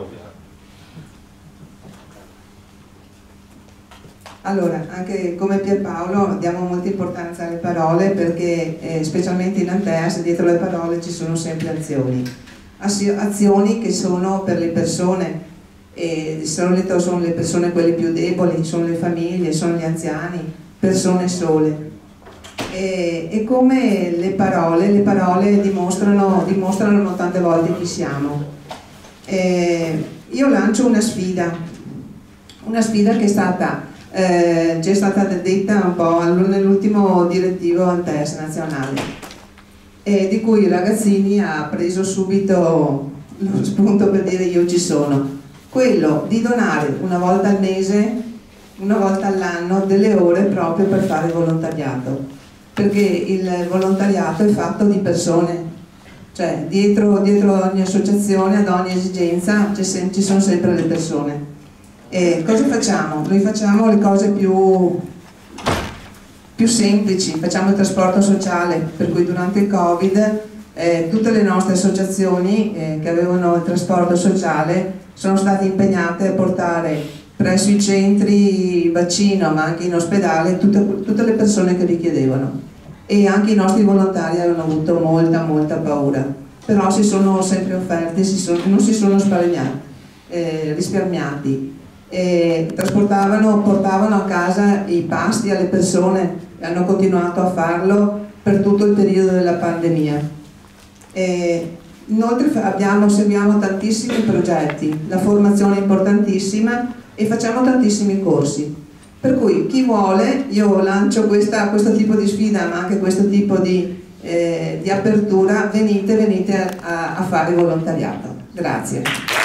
Speaker 15: Allora, anche come Pierpaolo diamo molta importanza alle parole, perché eh, specialmente in Anteas dietro le parole ci sono sempre azioni. Azioni che sono per le persone. E di solito sono le persone quelle più deboli, sono le famiglie, sono gli anziani, persone sole. E, e come le parole, le parole dimostrano, dimostrano tante volte chi siamo. E io lancio una sfida, una sfida che è stata, eh, già stata detta un po' nell'ultimo direttivo Anteas nazionale, e di cui i ragazzini ha preso subito lo spunto per dire io ci sono. Quello di donare una volta al mese, una volta all'anno, delle ore proprio per fare volontariato, perché il volontariato è fatto di persone, cioè dietro, dietro ogni associazione, ad ogni esigenza ci sono sempre le persone. E cosa facciamo? Noi facciamo le cose più, più semplici, facciamo il trasporto sociale, per cui durante il Covid eh, tutte le nostre associazioni eh, che avevano il trasporto sociale sono state impegnate a portare presso i centri bacino, ma anche in ospedale, tutte, tutte le persone che richiedevano. E anche i nostri volontari avevano avuto molta, molta paura. Però si sono sempre offerti, si sono, non si sono eh, risparmiati. E trasportavano, portavano a casa i pasti alle persone e hanno continuato a farlo per tutto il periodo della pandemia. E inoltre abbiamo, seguiamo tantissimi progetti, la formazione è importantissima e facciamo tantissimi corsi. Per cui chi vuole, io lancio questa, questo tipo di sfida, ma anche questo tipo di, eh, di apertura, venite, venite a, a fare volontariato. Grazie.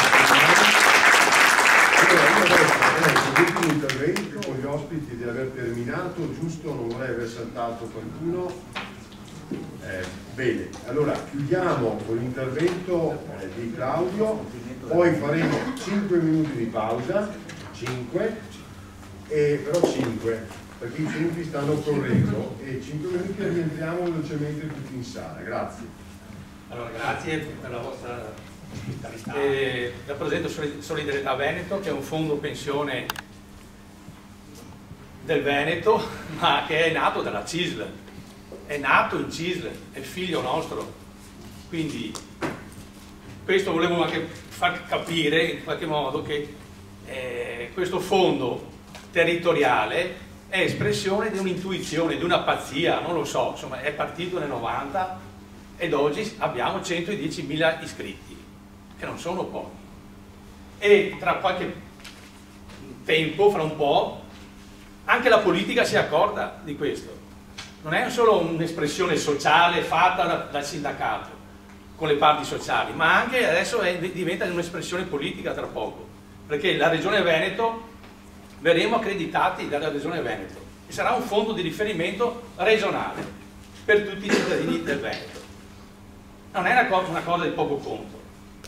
Speaker 3: L'ultimo intervento con gli ospiti di aver terminato, giusto? Non vorrei aver saltato qualcuno. Eh, bene, allora chiudiamo con l'intervento eh, di Claudio, poi faremo cinque minuti di pausa, cinque, e, però cinque, perché i tempi stanno correndo, e cinque minuti e rientriamo velocemente tutti in sala. Grazie.
Speaker 16: Allora, grazie per la vostra ospitalità. Eh, rappresento Solidarietà Veneto, che è un fondo pensione del Veneto, ma che è nato dalla C I S L. È nato in C I S L, è figlio nostro, quindi questo volevo anche far capire in qualche modo che eh, questo fondo territoriale è è espressione di un'intuizione, di una pazzia, non lo so, insomma è partito nel novanta ed oggi abbiamo centodiecimila iscritti, che non sono pochi. E tra qualche tempo, fra un po', anche la politica si accorga di questo. Non è solo un'espressione sociale fatta da, dal sindacato con le parti sociali, ma anche adesso è, diventa un'espressione politica tra poco, perché la Regione Veneto verremo accreditati dalla Regione Veneto e sarà un fondo di riferimento regionale per tutti i cittadini del Veneto. Non è una cosa, una cosa di poco conto,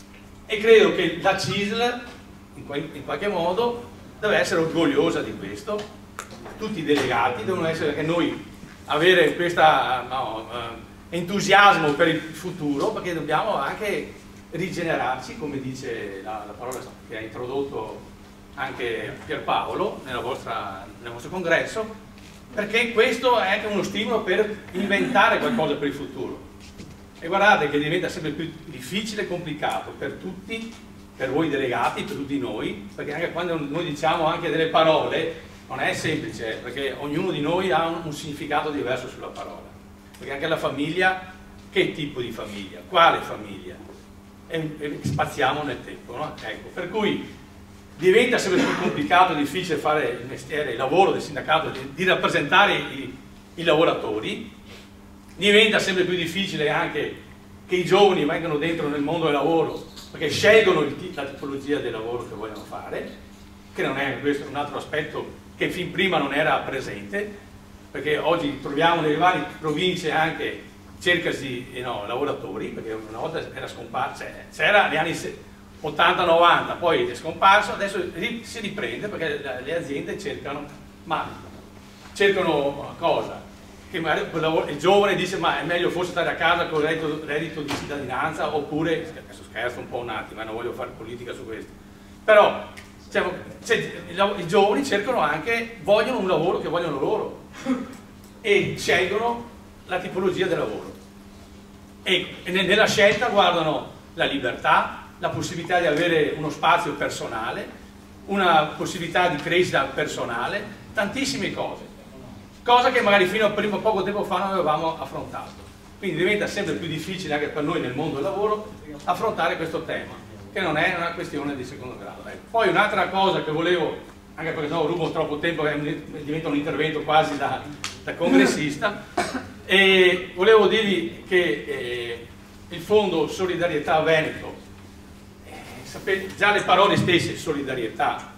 Speaker 16: e credo che la C I S L in, in qualche modo deve essere orgogliosa di questo. Tutti i delegati devono essere, che noi avere questo no, eh, entusiasmo per il futuro, perché dobbiamo anche rigenerarci, come dice la, la parola che ha introdotto anche Pierpaolo nella vostra, nel vostro congresso, perché questo è anche uno stimolo per inventare qualcosa per il futuro. E guardate che diventa sempre più difficile e complicato per tutti, per voi delegati, per tutti noi, perché anche quando noi diciamo anche delle parole non è semplice, perché ognuno di noi ha un, un significato diverso sulla parola, perché anche la famiglia, che tipo di famiglia, quale famiglia, e, e spaziamo nel tempo, no? Ecco, per cui diventa sempre più complicato e difficile fare il mestiere, il lavoro del sindacato, di, di rappresentare i, i lavoratori, diventa sempre più difficile anche che i giovani vengano dentro nel mondo del lavoro, perché scelgono il, la tipologia del lavoro che vogliono fare, che non è questo è un altro aspetto che fin prima non era presente, perché oggi troviamo nelle varie province anche cercasi eh no, lavoratori, perché una volta era scomparso, c'era negli anni ottanta novanta, poi è scomparso, adesso si riprende perché le aziende cercano, ma cercano cosa? Che magari il giovane dice ma è meglio forse stare a casa con il reddito, reddito di cittadinanza, oppure, adesso scherzo un po' un attimo, non voglio fare politica su questo, però Cioè, cioè, i giovani cercano anche, vogliono un lavoro che vogliono loro e scelgono la tipologia del lavoro e, e nella scelta guardano la libertà, la possibilità di avere uno spazio personale, una possibilità di crescita personale, tantissime cose, cosa che magari fino a prima, poco tempo fa non avevamo affrontato. Quindi diventa sempre più difficile anche per noi nel mondo del lavoro affrontare questo tema, che non è una questione di secondo grado. Ecco. Poi un'altra cosa che volevo, anche perché no, rubo troppo tempo, diventa un intervento quasi da, da congressista, e volevo dirvi che eh, il Fondo Solidarietà Veneto, eh, sapete, già le parole stesse, solidarietà,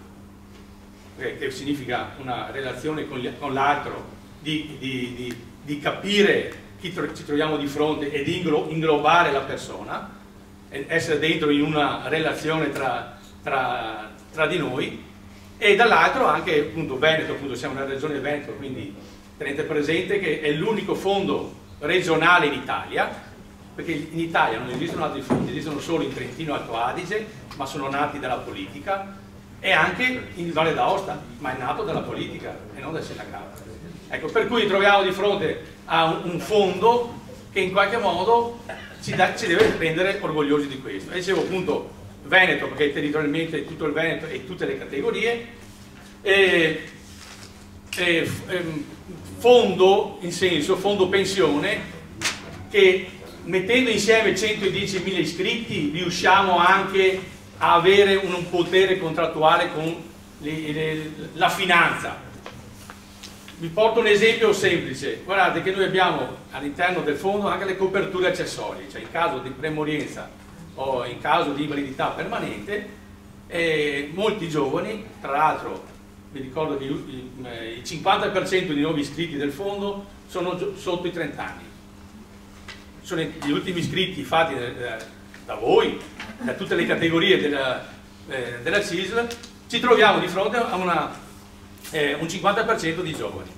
Speaker 16: eh, che significa una relazione con, con l'altro, di, di, di, di capire chi ci troviamo di fronte e di inglo, inglobare la persona, essere dentro in una relazione tra, tra, tra di noi, e dall'altro anche appunto Veneto, appunto siamo una regione Veneto, quindi tenete presente che è l'unico fondo regionale in Italia, perché in Italia non esistono altri fondi, esistono solo in Trentino Alto Adige, ma sono nati dalla politica, e anche in Valle d'Aosta, ma è nato dalla politica e non dal sindacato. Ecco, per cui troviamo di fronte a un, un fondo che in qualche modo Ci, da, ci deve rendere orgogliosi di questo. E dicevo appunto Veneto, perché territorialmente tutto il Veneto e tutte le categorie, e, e, e, fondo in senso, fondo pensione, che mettendo insieme centodiecimila iscritti riusciamo anche a avere un potere contrattuale con le, le, la finanza. Vi porto un esempio semplice, guardate che noi abbiamo all'interno del fondo anche le coperture accessorie, cioè in caso di premorienza o in caso di invalidità permanente, eh, molti giovani, tra l'altro vi ricordo che il cinquanta per cento dei nuovi iscritti del fondo sono sotto i trenta anni, sono gli ultimi iscritti fatti da voi, da tutte le categorie della, eh, della C I S L, ci troviamo di fronte a una Eh, un cinquanta per cento di giovani,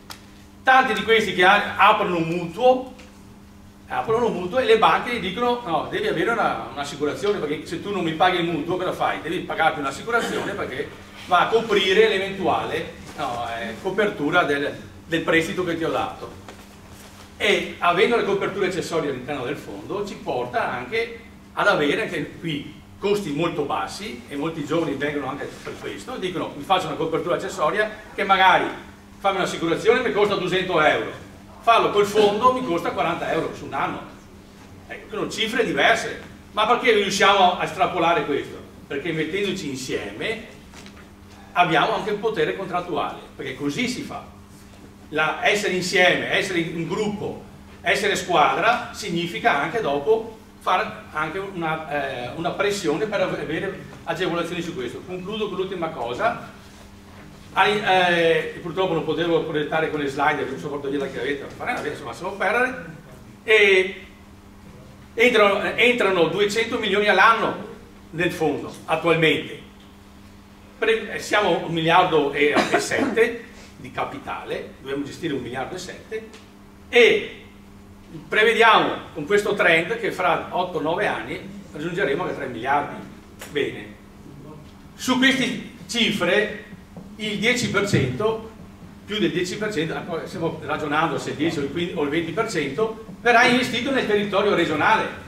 Speaker 16: tanti di questi che aprono un mutuo aprono un mutuo e le banche gli dicono no, devi avere un'assicurazione, perché se tu non mi paghi il mutuo cosa fai? Devi pagarti un'assicurazione perché va a coprire l'eventuale no, eh, copertura del, del prestito che ti ho dato, e avendo le coperture accessorie all'interno del fondo ci porta anche ad avere anche qui costi molto bassi, e molti giovani vengono anche per questo, dicono mi faccio una copertura accessoria che magari farmi un'assicurazione mi costa duecento euro, farlo col fondo mi costa quaranta euro su un anno. Ecco, sono cifre diverse, ma perché riusciamo a estrapolare questo? Perché mettendoci insieme abbiamo anche il potere contrattuale, perché così si fa. La, essere insieme, essere in gruppo, essere squadra significa anche dopo fare anche una, eh, una pressione per avere agevolazioni su questo. Concludo con l'ultima cosa. Eh, purtroppo non potevo proiettare con le slide, non so porto via la chiavetta, insomma siamo perdere. E entrano, entrano duecento milioni all'anno nel fondo attualmente. Pre, siamo un miliardo e sette di capitale, dobbiamo gestire un miliardo e sette e prevediamo con questo trend che fra otto nove anni raggiungeremo anche tre miliardi. Bene, su queste cifre il dieci per cento, più del dieci per cento, stiamo ragionando se il dieci o il venti per cento, verrà investito nel territorio regionale.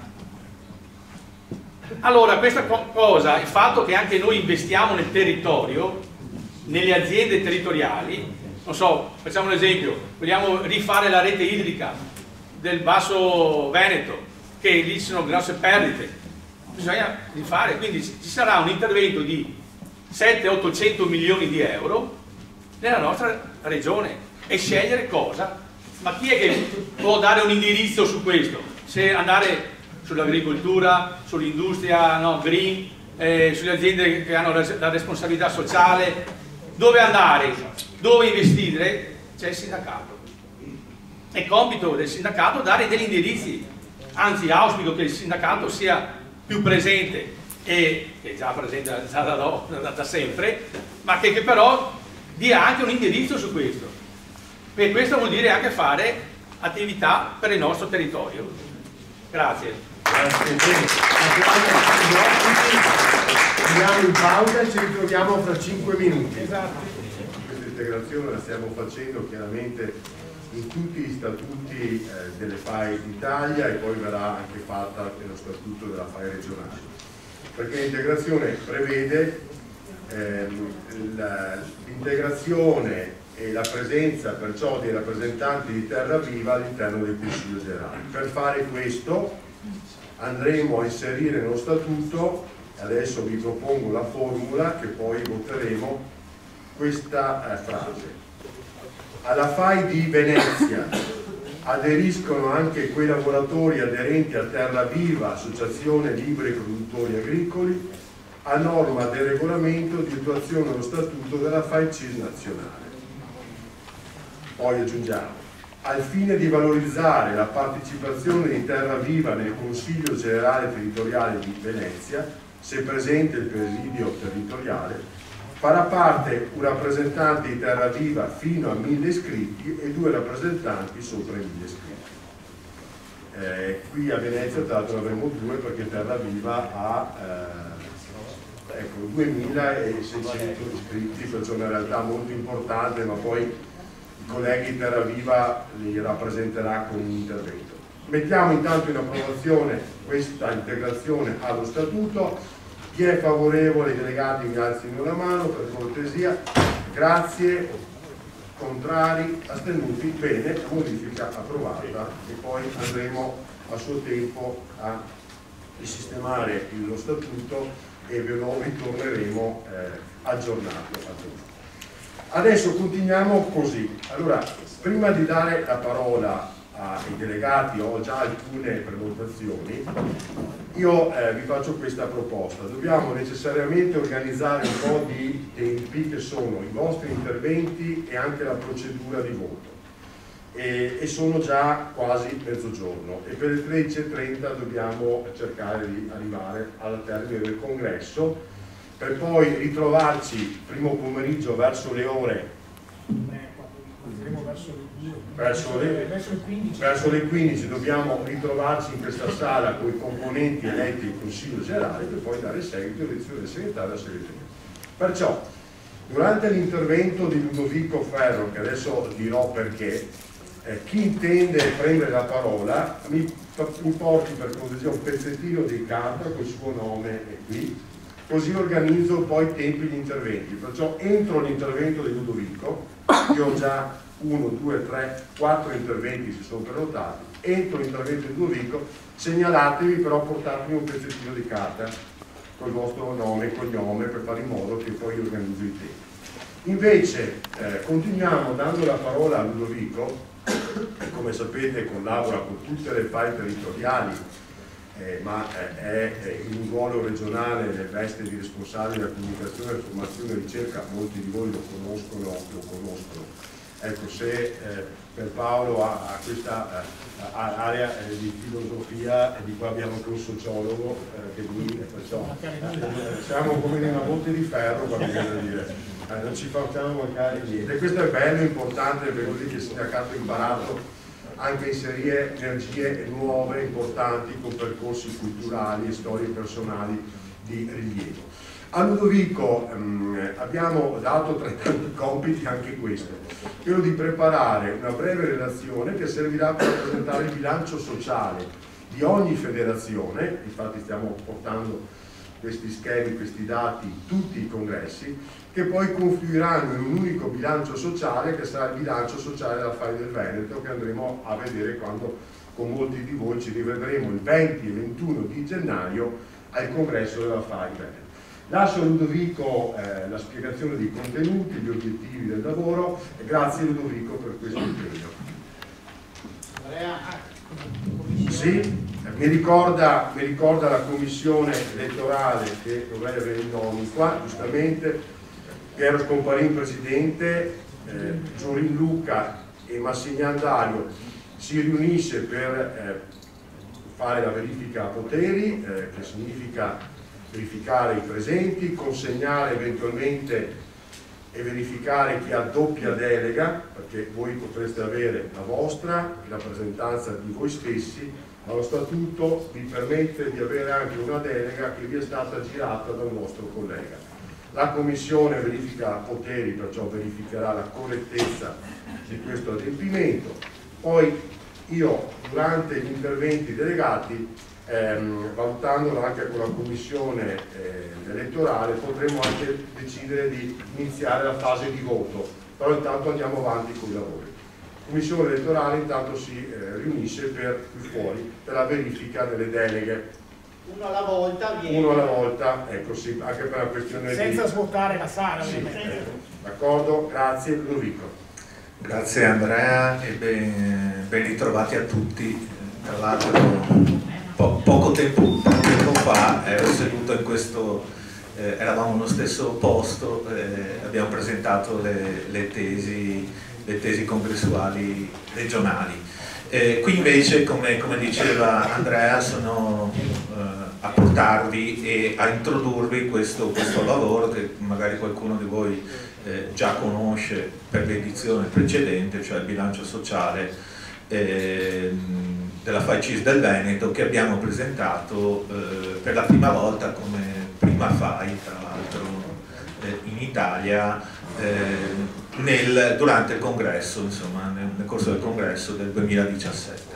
Speaker 16: Allora questa cosa, il fatto che anche noi investiamo nel territorio, nelle aziende territoriali, non so, facciamo un esempio, vogliamo rifare la rete idrica del Basso Veneto, che lì ci sono grosse perdite, bisogna rifare, quindi ci sarà un intervento di settecento ottocento milioni di euro nella nostra regione e scegliere cosa? Ma chi è che può dare un indirizzo su questo? Se andare sull'agricoltura, sull'industria no, green, eh, sulle aziende che hanno la responsabilità sociale, dove andare, dove investire, c'è il sindacato. È compito del sindacato dare degli indirizzi, anzi auspico che il sindacato sia più presente, e che è già presente già da, da, da sempre, ma che, che però dia anche un indirizzo su questo. E questo vuol dire anche fare attività per il nostro territorio. Grazie.
Speaker 3: Grazie, bene. Andiamo in pausa e ci ritroviamo fra cinque minuti. Esatto. Questa integrazione la stiamo facendo chiaramente in tutti gli statuti eh, delle F A I d'Italia e poi verrà anche fatta nello statuto della F A I regionale. Perché l'integrazione prevede ehm, l'integrazione e la presenza perciò dei rappresentanti di Terra Viva all'interno del Consiglio generale. Per fare questo andremo a inserire nello statuto, adesso vi propongo la formula che poi voteremo, questa eh, frase: alla F A I di Venezia aderiscono anche quei lavoratori aderenti a Terra Viva, Associazione Liberi Produttori Agricoli, a norma del regolamento di attuazione dello statuto della F A I C I S nazionale. Poi aggiungiamo: al fine di valorizzare la partecipazione di Terra Viva nel Consiglio Generale Territoriale di Venezia, se presente il presidio territoriale, farà parte un rappresentante di Terra Viva fino a mille iscritti e due rappresentanti sopra i mille iscritti. Eh, qui a Venezia tra l'altro avremo due perché Terra Viva ha eh, ecco, duemilaseicento iscritti, perciò una realtà molto importante, ma poi i colleghi di Terra Viva li rappresenterà con un intervento. Mettiamo intanto in approvazione questa integrazione allo statuto. Chi è favorevole ai delegati mi alzino la mano per cortesia. Grazie. Contrari, astenuti. Bene, modifica approvata e poi andremo a suo tempo a sistemare lo statuto e ve lo ritorneremo eh, aggiornato. Adesso continuiamo così. Allora, prima di dare la parola ai delegati, ho già alcune prenotazioni, io eh, vi faccio questa proposta. Dobbiamo necessariamente organizzare un po' di tempi che sono i vostri interventi e anche la procedura di voto e, e sono già quasi mezzogiorno e per le tredici e trenta dobbiamo cercare di arrivare al termine del congresso per poi ritrovarci primo pomeriggio verso le ore Verso le, verso le quindici dobbiamo ritrovarci in questa sala con i componenti eletti in Consiglio Generale per poi dare seguito all'elezione del segretario e della segreteria. Perciò, durante l'intervento di Ludovico Ferro, che adesso dirò perché, eh, chi intende prendere la parola mi, mi porti per cortesia un pezzettino di carta con il suo nome e qui, così organizzo poi i tempi di interventi. Perciò entro l'intervento di Ludovico io ho già uno, due, tre, quattro interventi si sono prenotati. Entro l'intervento di Ludovico, segnalatevi, però portatemi un pezzettino di carta col vostro nome e cognome per fare in modo che poi io organizzo i tempi. Invece eh, continuiamo dando la parola a Ludovico, che come sapete collabora con tutte le file territoriali, eh, ma eh, è in un ruolo regionale nel veste di responsabile della comunicazione, formazione e ricerca. Molti di voi lo conoscono, lo conoscono. Ecco, se eh, per Paolo ha, ha questa eh, area eh, di filosofia, e di qua abbiamo anche un sociologo, eh, che lui, perciò eh, siamo come in una botte di ferro, qua bisogna dire, eh, non ci facciamo mancare niente. E questo è bello e importante, perché così che il sindacato ha imparato anche a inserire energie nuove, importanti, con percorsi culturali e storie personali di rilievo. A Ludovico ehm, abbiamo dato tra i tanti compiti anche questo, quello di preparare una breve relazione che servirà per rappresentare il bilancio sociale di ogni federazione. Infatti stiamo portando questi schemi, questi dati in tutti i congressi, che poi confluiranno in un unico bilancio sociale, che sarà il bilancio sociale della F A I del Veneto, che andremo a vedere quando con molti di voi ci rivedremo il venti e ventuno di gennaio al congresso della F A I Veneto. Lascio a Ludovico eh, la spiegazione dei contenuti, gli obiettivi del lavoro, e grazie Ludovico per questo impegno. Sì, mi ricorda, mi ricorda la commissione elettorale, che dovrei avere i nomi qua, giustamente, Piero Scomparin presidente, eh, Giorin Luca e Massignan Dario si riunisce per eh, fare la verifica a poteri, eh, che significa verificare i presenti, consegnare eventualmente e verificare chi ha doppia delega, perché voi potreste avere la vostra, in rappresentanza di voi stessi, ma lo statuto vi permette di avere anche una delega che vi è stata girata da un vostro collega. La commissione verifica poteri, perciò verificherà la correttezza di questo adempimento. Poi io, durante gli interventi delegati, Ehm, valutandolo anche con la commissione eh, elettorale, potremo anche decidere di iniziare la fase di voto, però intanto andiamo avanti con i lavori. La commissione elettorale intanto si eh, riunisce per, qui fuori, per la verifica delle deleghe.
Speaker 1: Uno alla volta viene.
Speaker 3: Uno alla volta, ecco sì, anche per la questione
Speaker 1: senza
Speaker 3: di...
Speaker 1: svuotare la sala,
Speaker 3: sì,
Speaker 1: ovviamente.
Speaker 3: eh, d'accordo, grazie Ludovico.
Speaker 17: Grazie Andrea e ben, ben ritrovati a tutti. Tra l'altro Po poco tempo, poco tempo fa ero seduto in questo, eh, eravamo nello stesso posto, eh, abbiamo presentato le, le, tesi, le tesi congressuali regionali. Eh, qui invece, come, come diceva Andrea, sono eh, a portarvi e a introdurvi questo, questo lavoro che magari qualcuno di voi eh, già conosce per l'edizione precedente, cioè il bilancio sociale eh, della F A I C I S del Veneto, che abbiamo presentato eh, per la prima volta come prima F A I, tra l'altro eh, in Italia, eh, nel, durante il congresso, insomma, nel, nel corso del congresso del duemiladiciassette.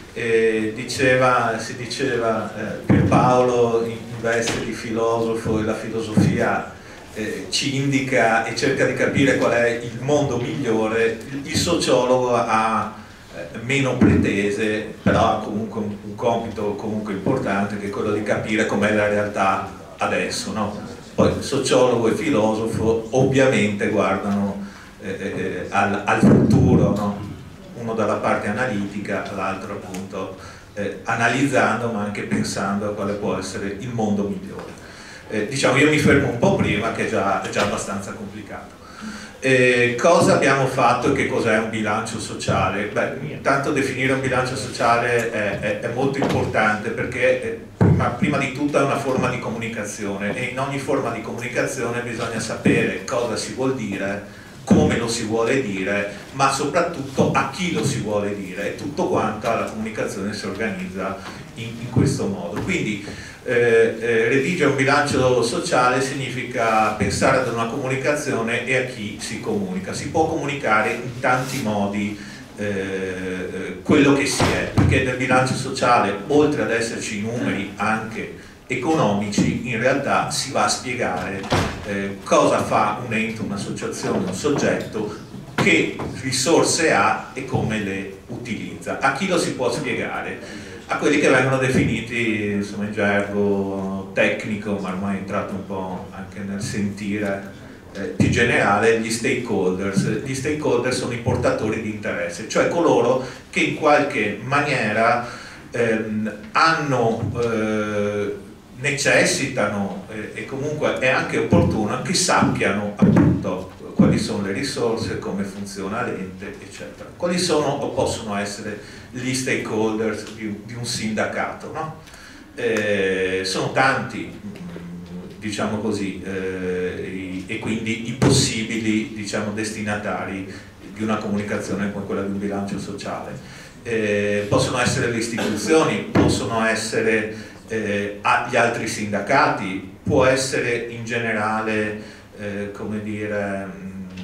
Speaker 17: E diceva, si diceva eh, Pierpaolo in veste di filosofo, e la filosofia eh, ci indica e cerca di capire qual è il mondo migliore, il sociologo ha meno pretese, però ha comunque un, un compito comunque importante, che è quello di capire com'è la realtà adesso, no? Poi il sociologo e il filosofo ovviamente guardano eh, eh, al, al futuro, no? Uno dalla parte analitica, l'altro appunto eh, analizzando ma anche pensando a quale può essere il mondo migliore. Eh, diciamo, io mi fermo un po' prima, che è già, è già abbastanza complicato. Eh, cosa abbiamo fatto e che cos'è un bilancio sociale? Beh, intanto definire un bilancio sociale è, è, è molto importante, perché è, prima, prima di tutto è una forma di comunicazione, e in ogni forma di comunicazione bisogna sapere cosa si vuol dire, come lo si vuole dire, ma soprattutto a chi lo si vuole dire, e tutto quanto la comunicazione si organizza in, in questo modo. Quindi Eh, eh, redigere un bilancio sociale significa pensare ad una comunicazione e a chi si comunica. Si può comunicare in tanti modi eh, quello che si è, perché nel bilancio sociale, oltre ad esserci numeri anche economici, in realtà si va a spiegare eh, cosa fa un ente, un'associazione, un soggetto che risorse ha e come le utilizza. A chi lo si può spiegare? A quelli che vengono definiti, insomma, in gergo tecnico, ma ormai è entrato un po' anche nel sentire eh, più generale, gli stakeholders. Gli stakeholders sono i portatori di interesse, cioè coloro che in qualche maniera ehm, hanno, eh, necessitano eh, e comunque è anche opportuno che sappiano appunto quali sono le risorse, come funziona l'ente, eccetera. Quali sono o possono essere gli stakeholders di, di un sindacato, no? Eh, sono tanti, diciamo così, eh, e quindi i possibili, diciamo, destinatari di una comunicazione come quella di un bilancio sociale. Eh, possono essere le istituzioni, possono essere eh, gli altri sindacati, può essere in generale, eh, come dire,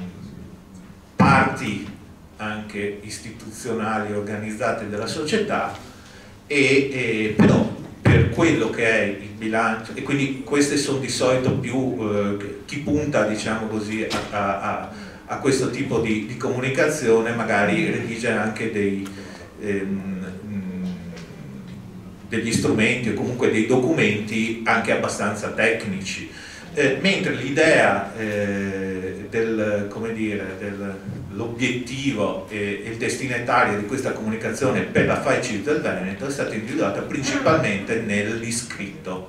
Speaker 17: parti anche istituzionali organizzate della società, e, e però per quello che è il bilancio, e quindi queste sono di solito più eh, chi punta, diciamo così, a, a, a questo tipo di, di comunicazione, magari redige anche dei, ehm, degli strumenti o comunque dei documenti anche abbastanza tecnici. Eh, mentre l'idea eh, del, come dire, dell'obiettivo e il destinatario di questa comunicazione per la F A I C I S del Veneto è stata individuata principalmente nell'iscritto,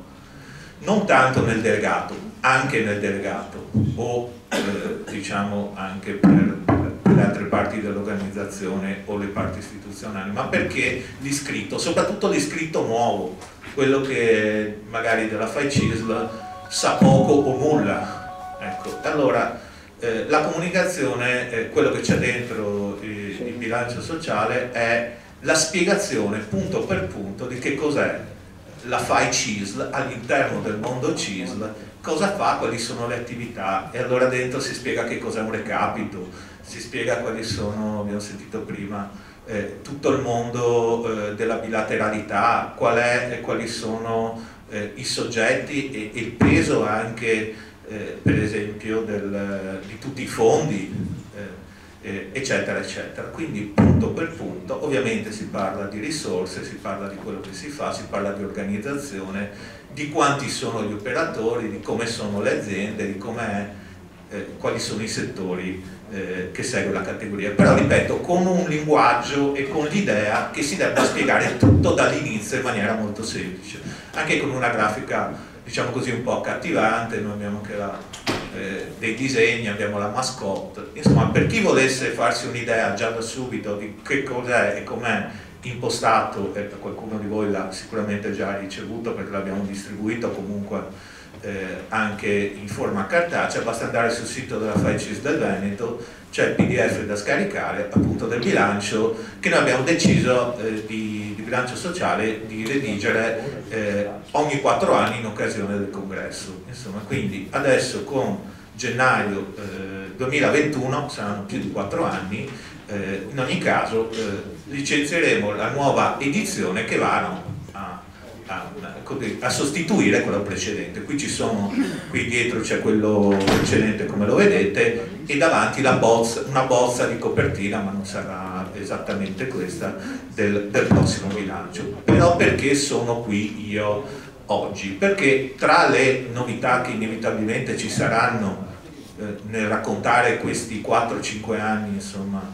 Speaker 17: non tanto nel delegato, anche nel delegato o eh, diciamo anche per, per le altre parti dell'organizzazione o le parti istituzionali, ma perché l'iscritto, soprattutto l'iscritto nuovo, quello che magari della F A I C I S L sa poco o nulla, ecco. Allora eh, la comunicazione, eh, quello che c'è dentro il, il bilancio sociale è la spiegazione punto per punto di che cos'è la F A I C I S L all'interno del mondo C I S L, cosa fa, quali sono le attività, e allora dentro si spiega che cos'è un recapito, si spiega quali sono, abbiamo sentito prima, eh, tutto il mondo eh, della bilateralità, qual è e quali sono Eh, i soggetti e, e il peso anche eh, per esempio del, di tutti i fondi eh, eh, eccetera eccetera. Quindi punto per punto ovviamente si parla di risorse, si parla di quello che si fa, si parla di organizzazione, di quanti sono gli operatori, di come sono le aziende, di com'è, eh, quali sono i settori eh, che segue la categoria, però ripeto con un linguaggio e con l'idea che si debba spiegare tutto dall'inizio in maniera molto semplice, anche con una grafica, diciamo così, un po' accattivante. Noi abbiamo anche la, eh, dei disegni, abbiamo la mascotte, insomma per chi volesse farsi un'idea già da subito di che cos'è e com'è impostato, e qualcuno di voi l'ha sicuramente già ricevuto perché l'abbiamo distribuito comunque eh, anche in forma cartacea, basta andare sul sito della F A I C I S del Veneto, c'è il P D F da scaricare appunto del bilancio che noi abbiamo deciso eh, di, di bilancio sociale di redigere eh, ogni quattro anni in occasione del congresso. Insomma, quindi adesso con gennaio eh, duemilaventuno saranno più di quattro anni, eh, in ogni caso eh, licenzieremo la nuova edizione che va a, a, a sostituire quella precedente. Qui ci sono, qui dietro c'è quello precedente come lo vedete, e davanti la bozza, una bozza di copertina, ma non sarà esattamente questa, del, del prossimo bilancio. Però perché sono qui io oggi? Perché tra le novità che inevitabilmente ci saranno eh, nel raccontare questi quattro cinque anni, insomma,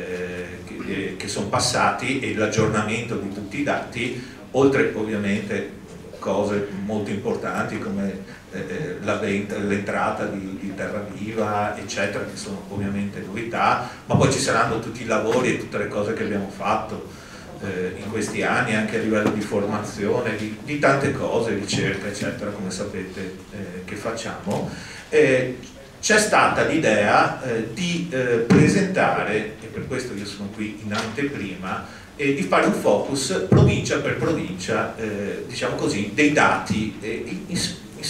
Speaker 17: eh, che, che sono passati, e l'aggiornamento di tutti i dati, oltre ovviamente cose molto importanti come eh, l'entrata di, di Terra Viva eccetera, che sono ovviamente novità, ma poi ci saranno tutti i lavori e tutte le cose che abbiamo fatto eh, in questi anni anche a livello di formazione, di, di tante cose, ricerca eccetera, come sapete eh, che facciamo. Eh, c'è stata l'idea eh, di eh, presentare, e per questo io sono qui in anteprima, e di fare un focus provincia per provincia, eh, diciamo così, dei dati, eh, in, in,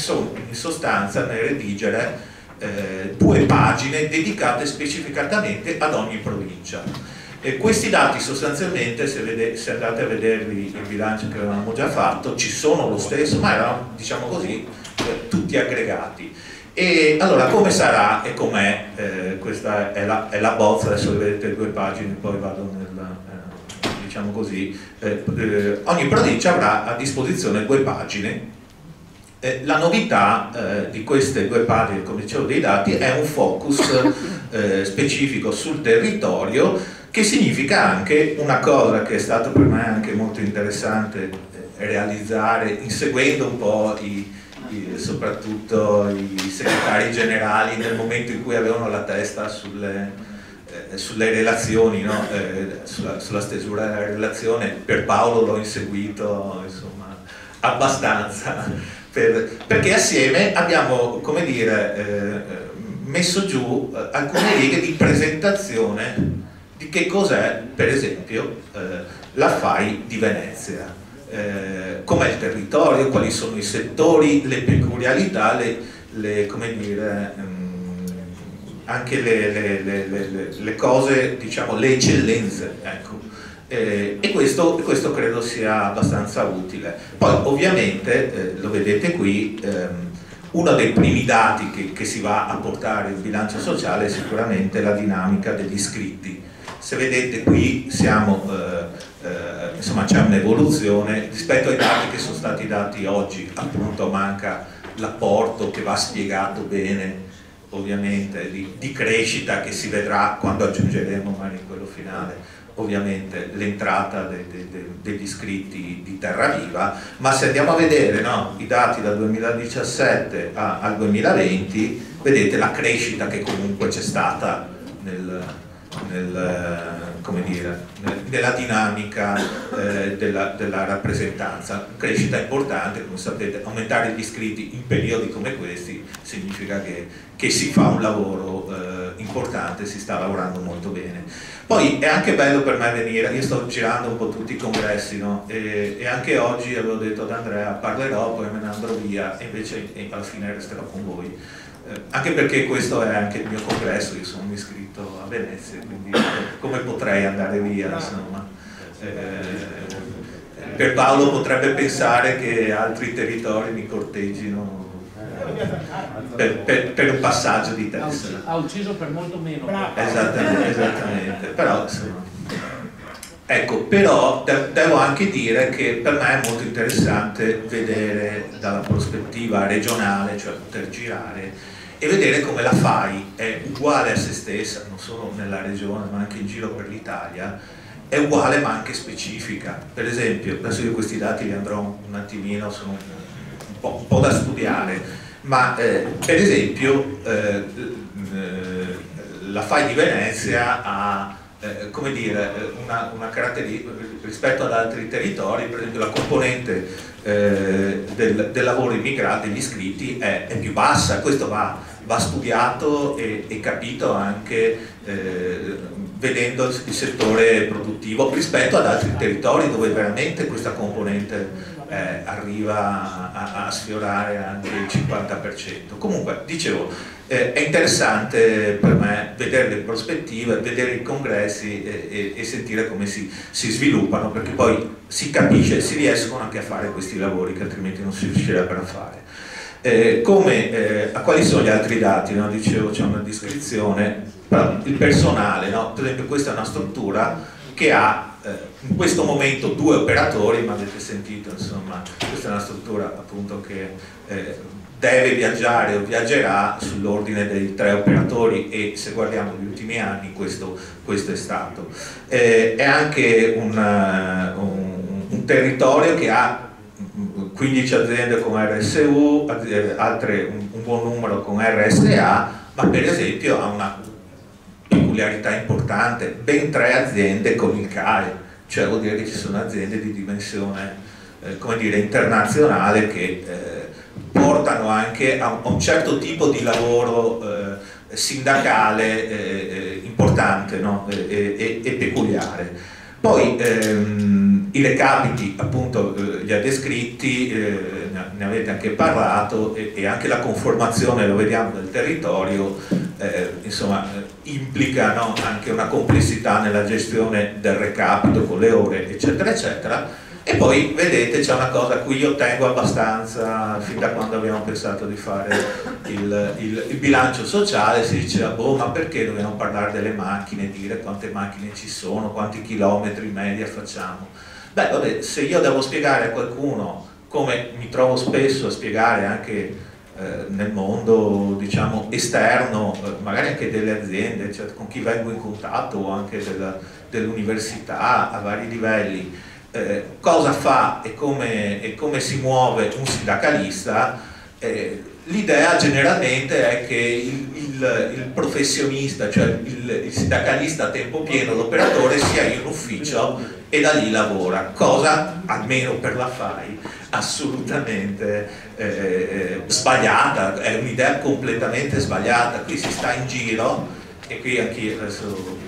Speaker 17: in sostanza nel redigere eh, due pagine dedicate specificatamente ad ogni provincia. E questi dati sostanzialmente, se, vede, se andate a vedervi il bilancio che avevamo già fatto, ci sono lo stesso, ma erano, diciamo così, eh, tutti aggregati. E allora come sarà e com'è? Eh, questa è la, è la bozza, adesso vedete due pagine, poi vado nel, eh, diciamo così, eh, eh, ogni provincia avrà a disposizione due pagine. Eh, la novità eh, di queste due pagine, come dicevo, dei dati è un focus eh, specifico sul territorio, che significa anche una cosa che è stata per me anche molto interessante eh, realizzare, inseguendo un po' i soprattutto i segretari generali nel momento in cui avevano la testa sulle, eh, sulle relazioni, no? eh, sulla, sulla stesura della relazione. Per Paolo l'ho inseguito insomma abbastanza, per, perché assieme abbiamo, come dire, eh, messo giù alcune righe di presentazione di che cos'è, per esempio, eh, la F A I di Venezia. Eh, com'è il territorio, quali sono i settori, le peculiarità, le, le, come dire, um, anche le, le, le, le, le cose, diciamo, le eccellenze, ecco. eh, e questo, questo credo sia abbastanza utile. Poi ovviamente, eh, lo vedete qui, ehm, uno dei primi dati che, che si va a portare in bilancio sociale è sicuramente la dinamica degli iscritti. Se vedete qui siamo eh, Eh, insomma c'è un'evoluzione rispetto ai dati che sono stati dati oggi, appunto manca l'apporto che va spiegato bene, ovviamente, di, di crescita che si vedrà quando aggiungeremo magari quello finale, ovviamente l'entrata de, de, de, degli iscritti di Terraviva. Ma se andiamo a vedere, no, i dati dal duemiladiciassette a, al duemilaventi, vedete la crescita che comunque c'è stata nel, nel come dire, nella dinamica eh, della, della rappresentanza. Crescita importante, come sapete, aumentare gli iscritti in periodi come questi significa che, che si fa un lavoro eh, importante, si sta lavorando molto bene. Poi è anche bello per me venire, io sto girando un po' tutti i congressi, no? e, e anche oggi avevo detto ad Andrea parlerò, poi me ne andrò via, e invece e alla fine resterò con voi. Eh, anche perché questo è anche il mio congresso, io sono iscritto a Venezia, quindi come potrei andare via, insomma. Eh, per Paolo potrebbe pensare che altri territori mi corteggino per, per, per un passaggio di tessera.
Speaker 18: Ha ucciso per molto meno.
Speaker 17: Esattamente, esattamente. Però insomma, ecco, però de devo anche dire che per me è molto interessante vedere dalla prospettiva regionale, cioè poter girare e vedere come la F A I è uguale a se stessa, non solo nella regione ma anche in giro per l'Italia, è uguale ma anche specifica. Per esempio, adesso io questi dati li andrò un attimino, sono un po', un po' da studiare, ma eh, per esempio eh, la F A I di Venezia ha eh, come dire, una, una caratteristica rispetto ad altri territori. Per esempio la componente eh, del, del lavoro immigrato, degli iscritti, è, è più bassa. Questo va, va studiato e, e capito anche eh, vedendo il settore produttivo rispetto ad altri territori dove veramente questa componente eh, arriva a, a sfiorare anche il cinquanta per cento. Comunque, dicevo, eh, è interessante per me vedere le prospettive, vedere i congressi e, e, e sentire come si, si sviluppano, perché poi si capisce, si riescono anche a fare questi lavori che altrimenti non si riuscirebbero a fare. Eh, come, eh, a quali sono gli altri dati? No? Dicevo, c'è una descrizione, però il personale, no? Per esempio questa è una struttura che ha eh, in questo momento due operatori, ma avete sentito, insomma, questa è una struttura appunto che eh, deve viaggiare o viaggerà sull'ordine dei tre operatori, e se guardiamo gli ultimi anni questo, questo è stato. Eh, è anche un, uh, un, un territorio che ha quindici aziende con R S U, altre un, un buon numero con R S A, ma per esempio ha una peculiarità importante, ben tre aziende con il C A E, cioè vuol dire che ci sono aziende di dimensione eh, come dire, internazionale che eh, portano anche a un, a un certo tipo di lavoro eh, sindacale eh, importante, no? e, e, e peculiare. Poi ehm, i recapiti appunto eh, li ha descritti, eh, ne avete anche parlato, e, e anche la conformazione, lo vediamo, del territorio eh, insomma eh, implica, no, anche una complessità nella gestione del recapito con le ore eccetera eccetera. E poi vedete c'è una cosa a cui io tengo abbastanza, fin da quando abbiamo pensato di fare il, il, il bilancio sociale, si diceva boh, ma perché dobbiamo parlare delle macchine, dire quante macchine ci sono, quanti chilometri in media facciamo. Beh vabbè, se io devo spiegare a qualcuno, come mi trovo spesso a spiegare anche eh, nel mondo diciamo esterno, eh, magari anche delle aziende, cioè con chi vengo in contatto o anche dell'università a vari livelli, Eh, cosa fa e come, e come si muove un sindacalista, eh, l'idea generalmente è che il, il, il professionista, cioè il, il sindacalista a tempo pieno, l'operatore, sia in ufficio e da lì lavora, cosa almeno per la F A I assolutamente eh, sbagliata, è un'idea completamente sbagliata. Qui si sta in giro, e qui anche adesso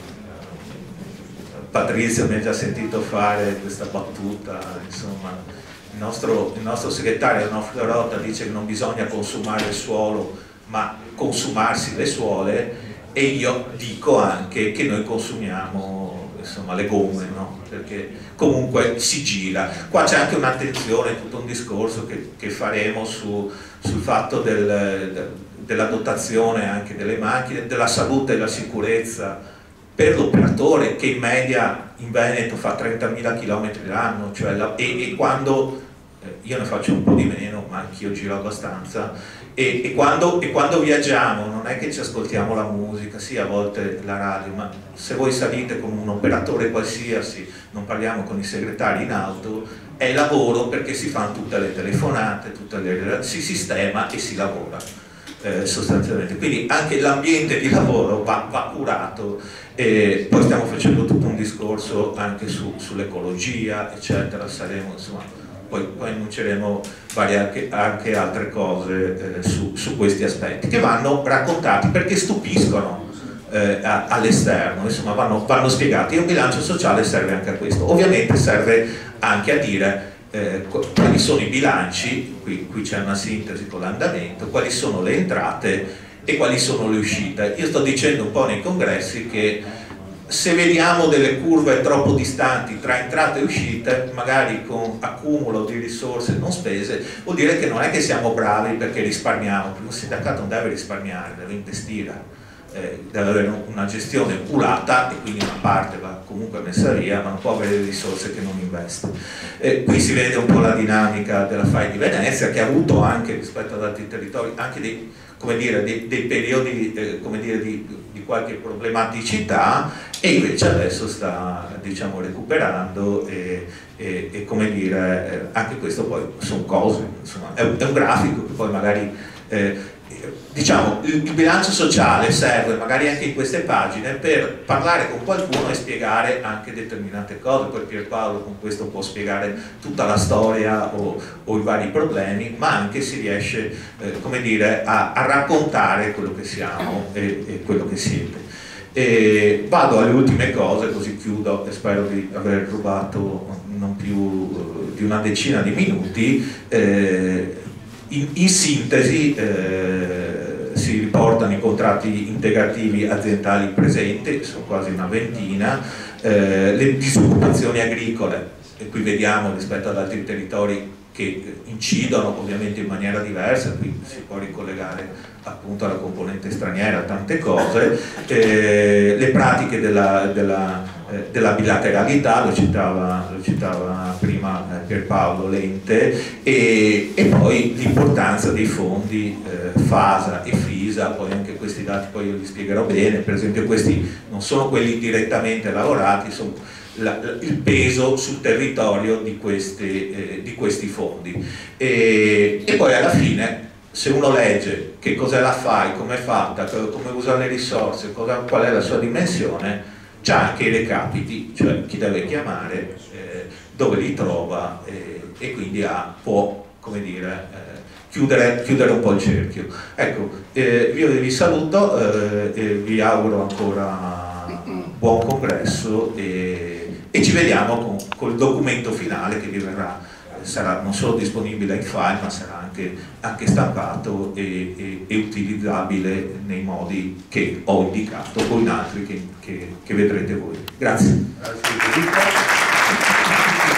Speaker 17: Patrizio mi ha già sentito fare questa battuta, insomma il nostro, il nostro segretario Onofrio Rota dice che non bisogna consumare il suolo ma consumarsi le suole, e io dico anche che noi consumiamo insomma le gomme, no? Perché comunque si gira. Qua c'è anche un'attenzione, tutto un discorso che, che faremo su, sul fatto del, del, della dotazione anche delle macchine, della salute e della sicurezza per l'operatore, che in media in Veneto fa trentamila chilometri l'anno, cioè e, e quando, eh, io ne faccio un po' di meno, ma anch'io giro abbastanza, e, e, quando, e quando viaggiamo non è che ci ascoltiamo la musica, sì a volte la radio, ma se voi salite con un operatore qualsiasi, non parliamo con i segretari in auto, è lavoro, perché si fanno tutte le telefonate, tutte le, si sistema e si lavora. Eh, sostanzialmente, quindi anche l'ambiente di lavoro va, va curato, e poi stiamo facendo tutto un discorso anche su, sull'ecologia eccetera, saremo insomma, poi, poi annunceremo varie anche, anche altre cose eh, su, su questi aspetti che vanno raccontati perché stupiscono eh, all'esterno, insomma vanno, vanno spiegati, e un bilancio sociale serve anche a questo, ovviamente serve anche a dire Eh, quali sono i bilanci, qui, qui c'è una sintesi con l'andamento, quali sono le entrate e quali sono le uscite. Io sto dicendo un po' nei congressi che se vediamo delle curve troppo distanti tra entrate e uscite, magari con accumulo di risorse non spese, vuol dire che non è che siamo bravi perché risparmiamo, perché un sindacato non deve risparmiare, deve investire. Eh, deve avere una gestione oculata, e quindi una parte va comunque messa via, ma non può avere risorse che non investe. Eh, qui si vede un po' la dinamica della F A I di Venezia, che ha avuto anche rispetto ad altri territori anche dei, come dire, dei, dei periodi eh, come dire, di, di qualche problematicità, e invece adesso sta diciamo recuperando, e, e, e come dire eh, anche questo poi sono cose, insomma, è, è un grafico che poi magari eh, diciamo, il, il bilancio sociale serve magari anche in queste pagine per parlare con qualcuno e spiegare anche determinate cose. Poi Pierpaolo con questo può spiegare tutta la storia o, o i vari problemi, ma anche si riesce eh, come dire, a, a raccontare quello che siamo e, e quello che siete. E vado alle ultime cose, così chiudo, e spero di aver rubato non più di una decina di minuti. eh, In, in sintesi eh, si riportano i contratti integrativi aziendali presenti, sono quasi una ventina, eh, le disoccupazioni agricole, e qui vediamo rispetto ad altri territori che incidono ovviamente in maniera diversa, qui si può ricollegare appunto alla componente straniera, tante cose, eh, le pratiche della, della, eh, della bilateralità, lo citava, lo citava prima eh, Pierpaolo Lente, e, e poi l'importanza dei fondi eh, FASA e FISA, poi anche questi dati poi io li spiegherò bene, per esempio questi non sono quelli direttamente lavorati, sono La, il peso sul territorio di questi, eh, di questi fondi, e, e poi alla fine se uno legge che cos'è la F A I, come è fatta, come usa le risorse, cosa, qual è la sua dimensione, c'ha anche i recapiti, cioè chi deve chiamare, eh, dove li trova, eh, e quindi ha, può come dire eh, chiudere, chiudere un po' il cerchio. Ecco, eh, io vi saluto eh, e vi auguro ancora buon congresso, e e ci vediamo con, col documento finale che vi verrà, sarà non solo disponibile in file, ma sarà anche, anche stampato e, e, e utilizzabile nei modi che ho indicato o in altri che, che, che vedrete voi. Grazie. Grazie.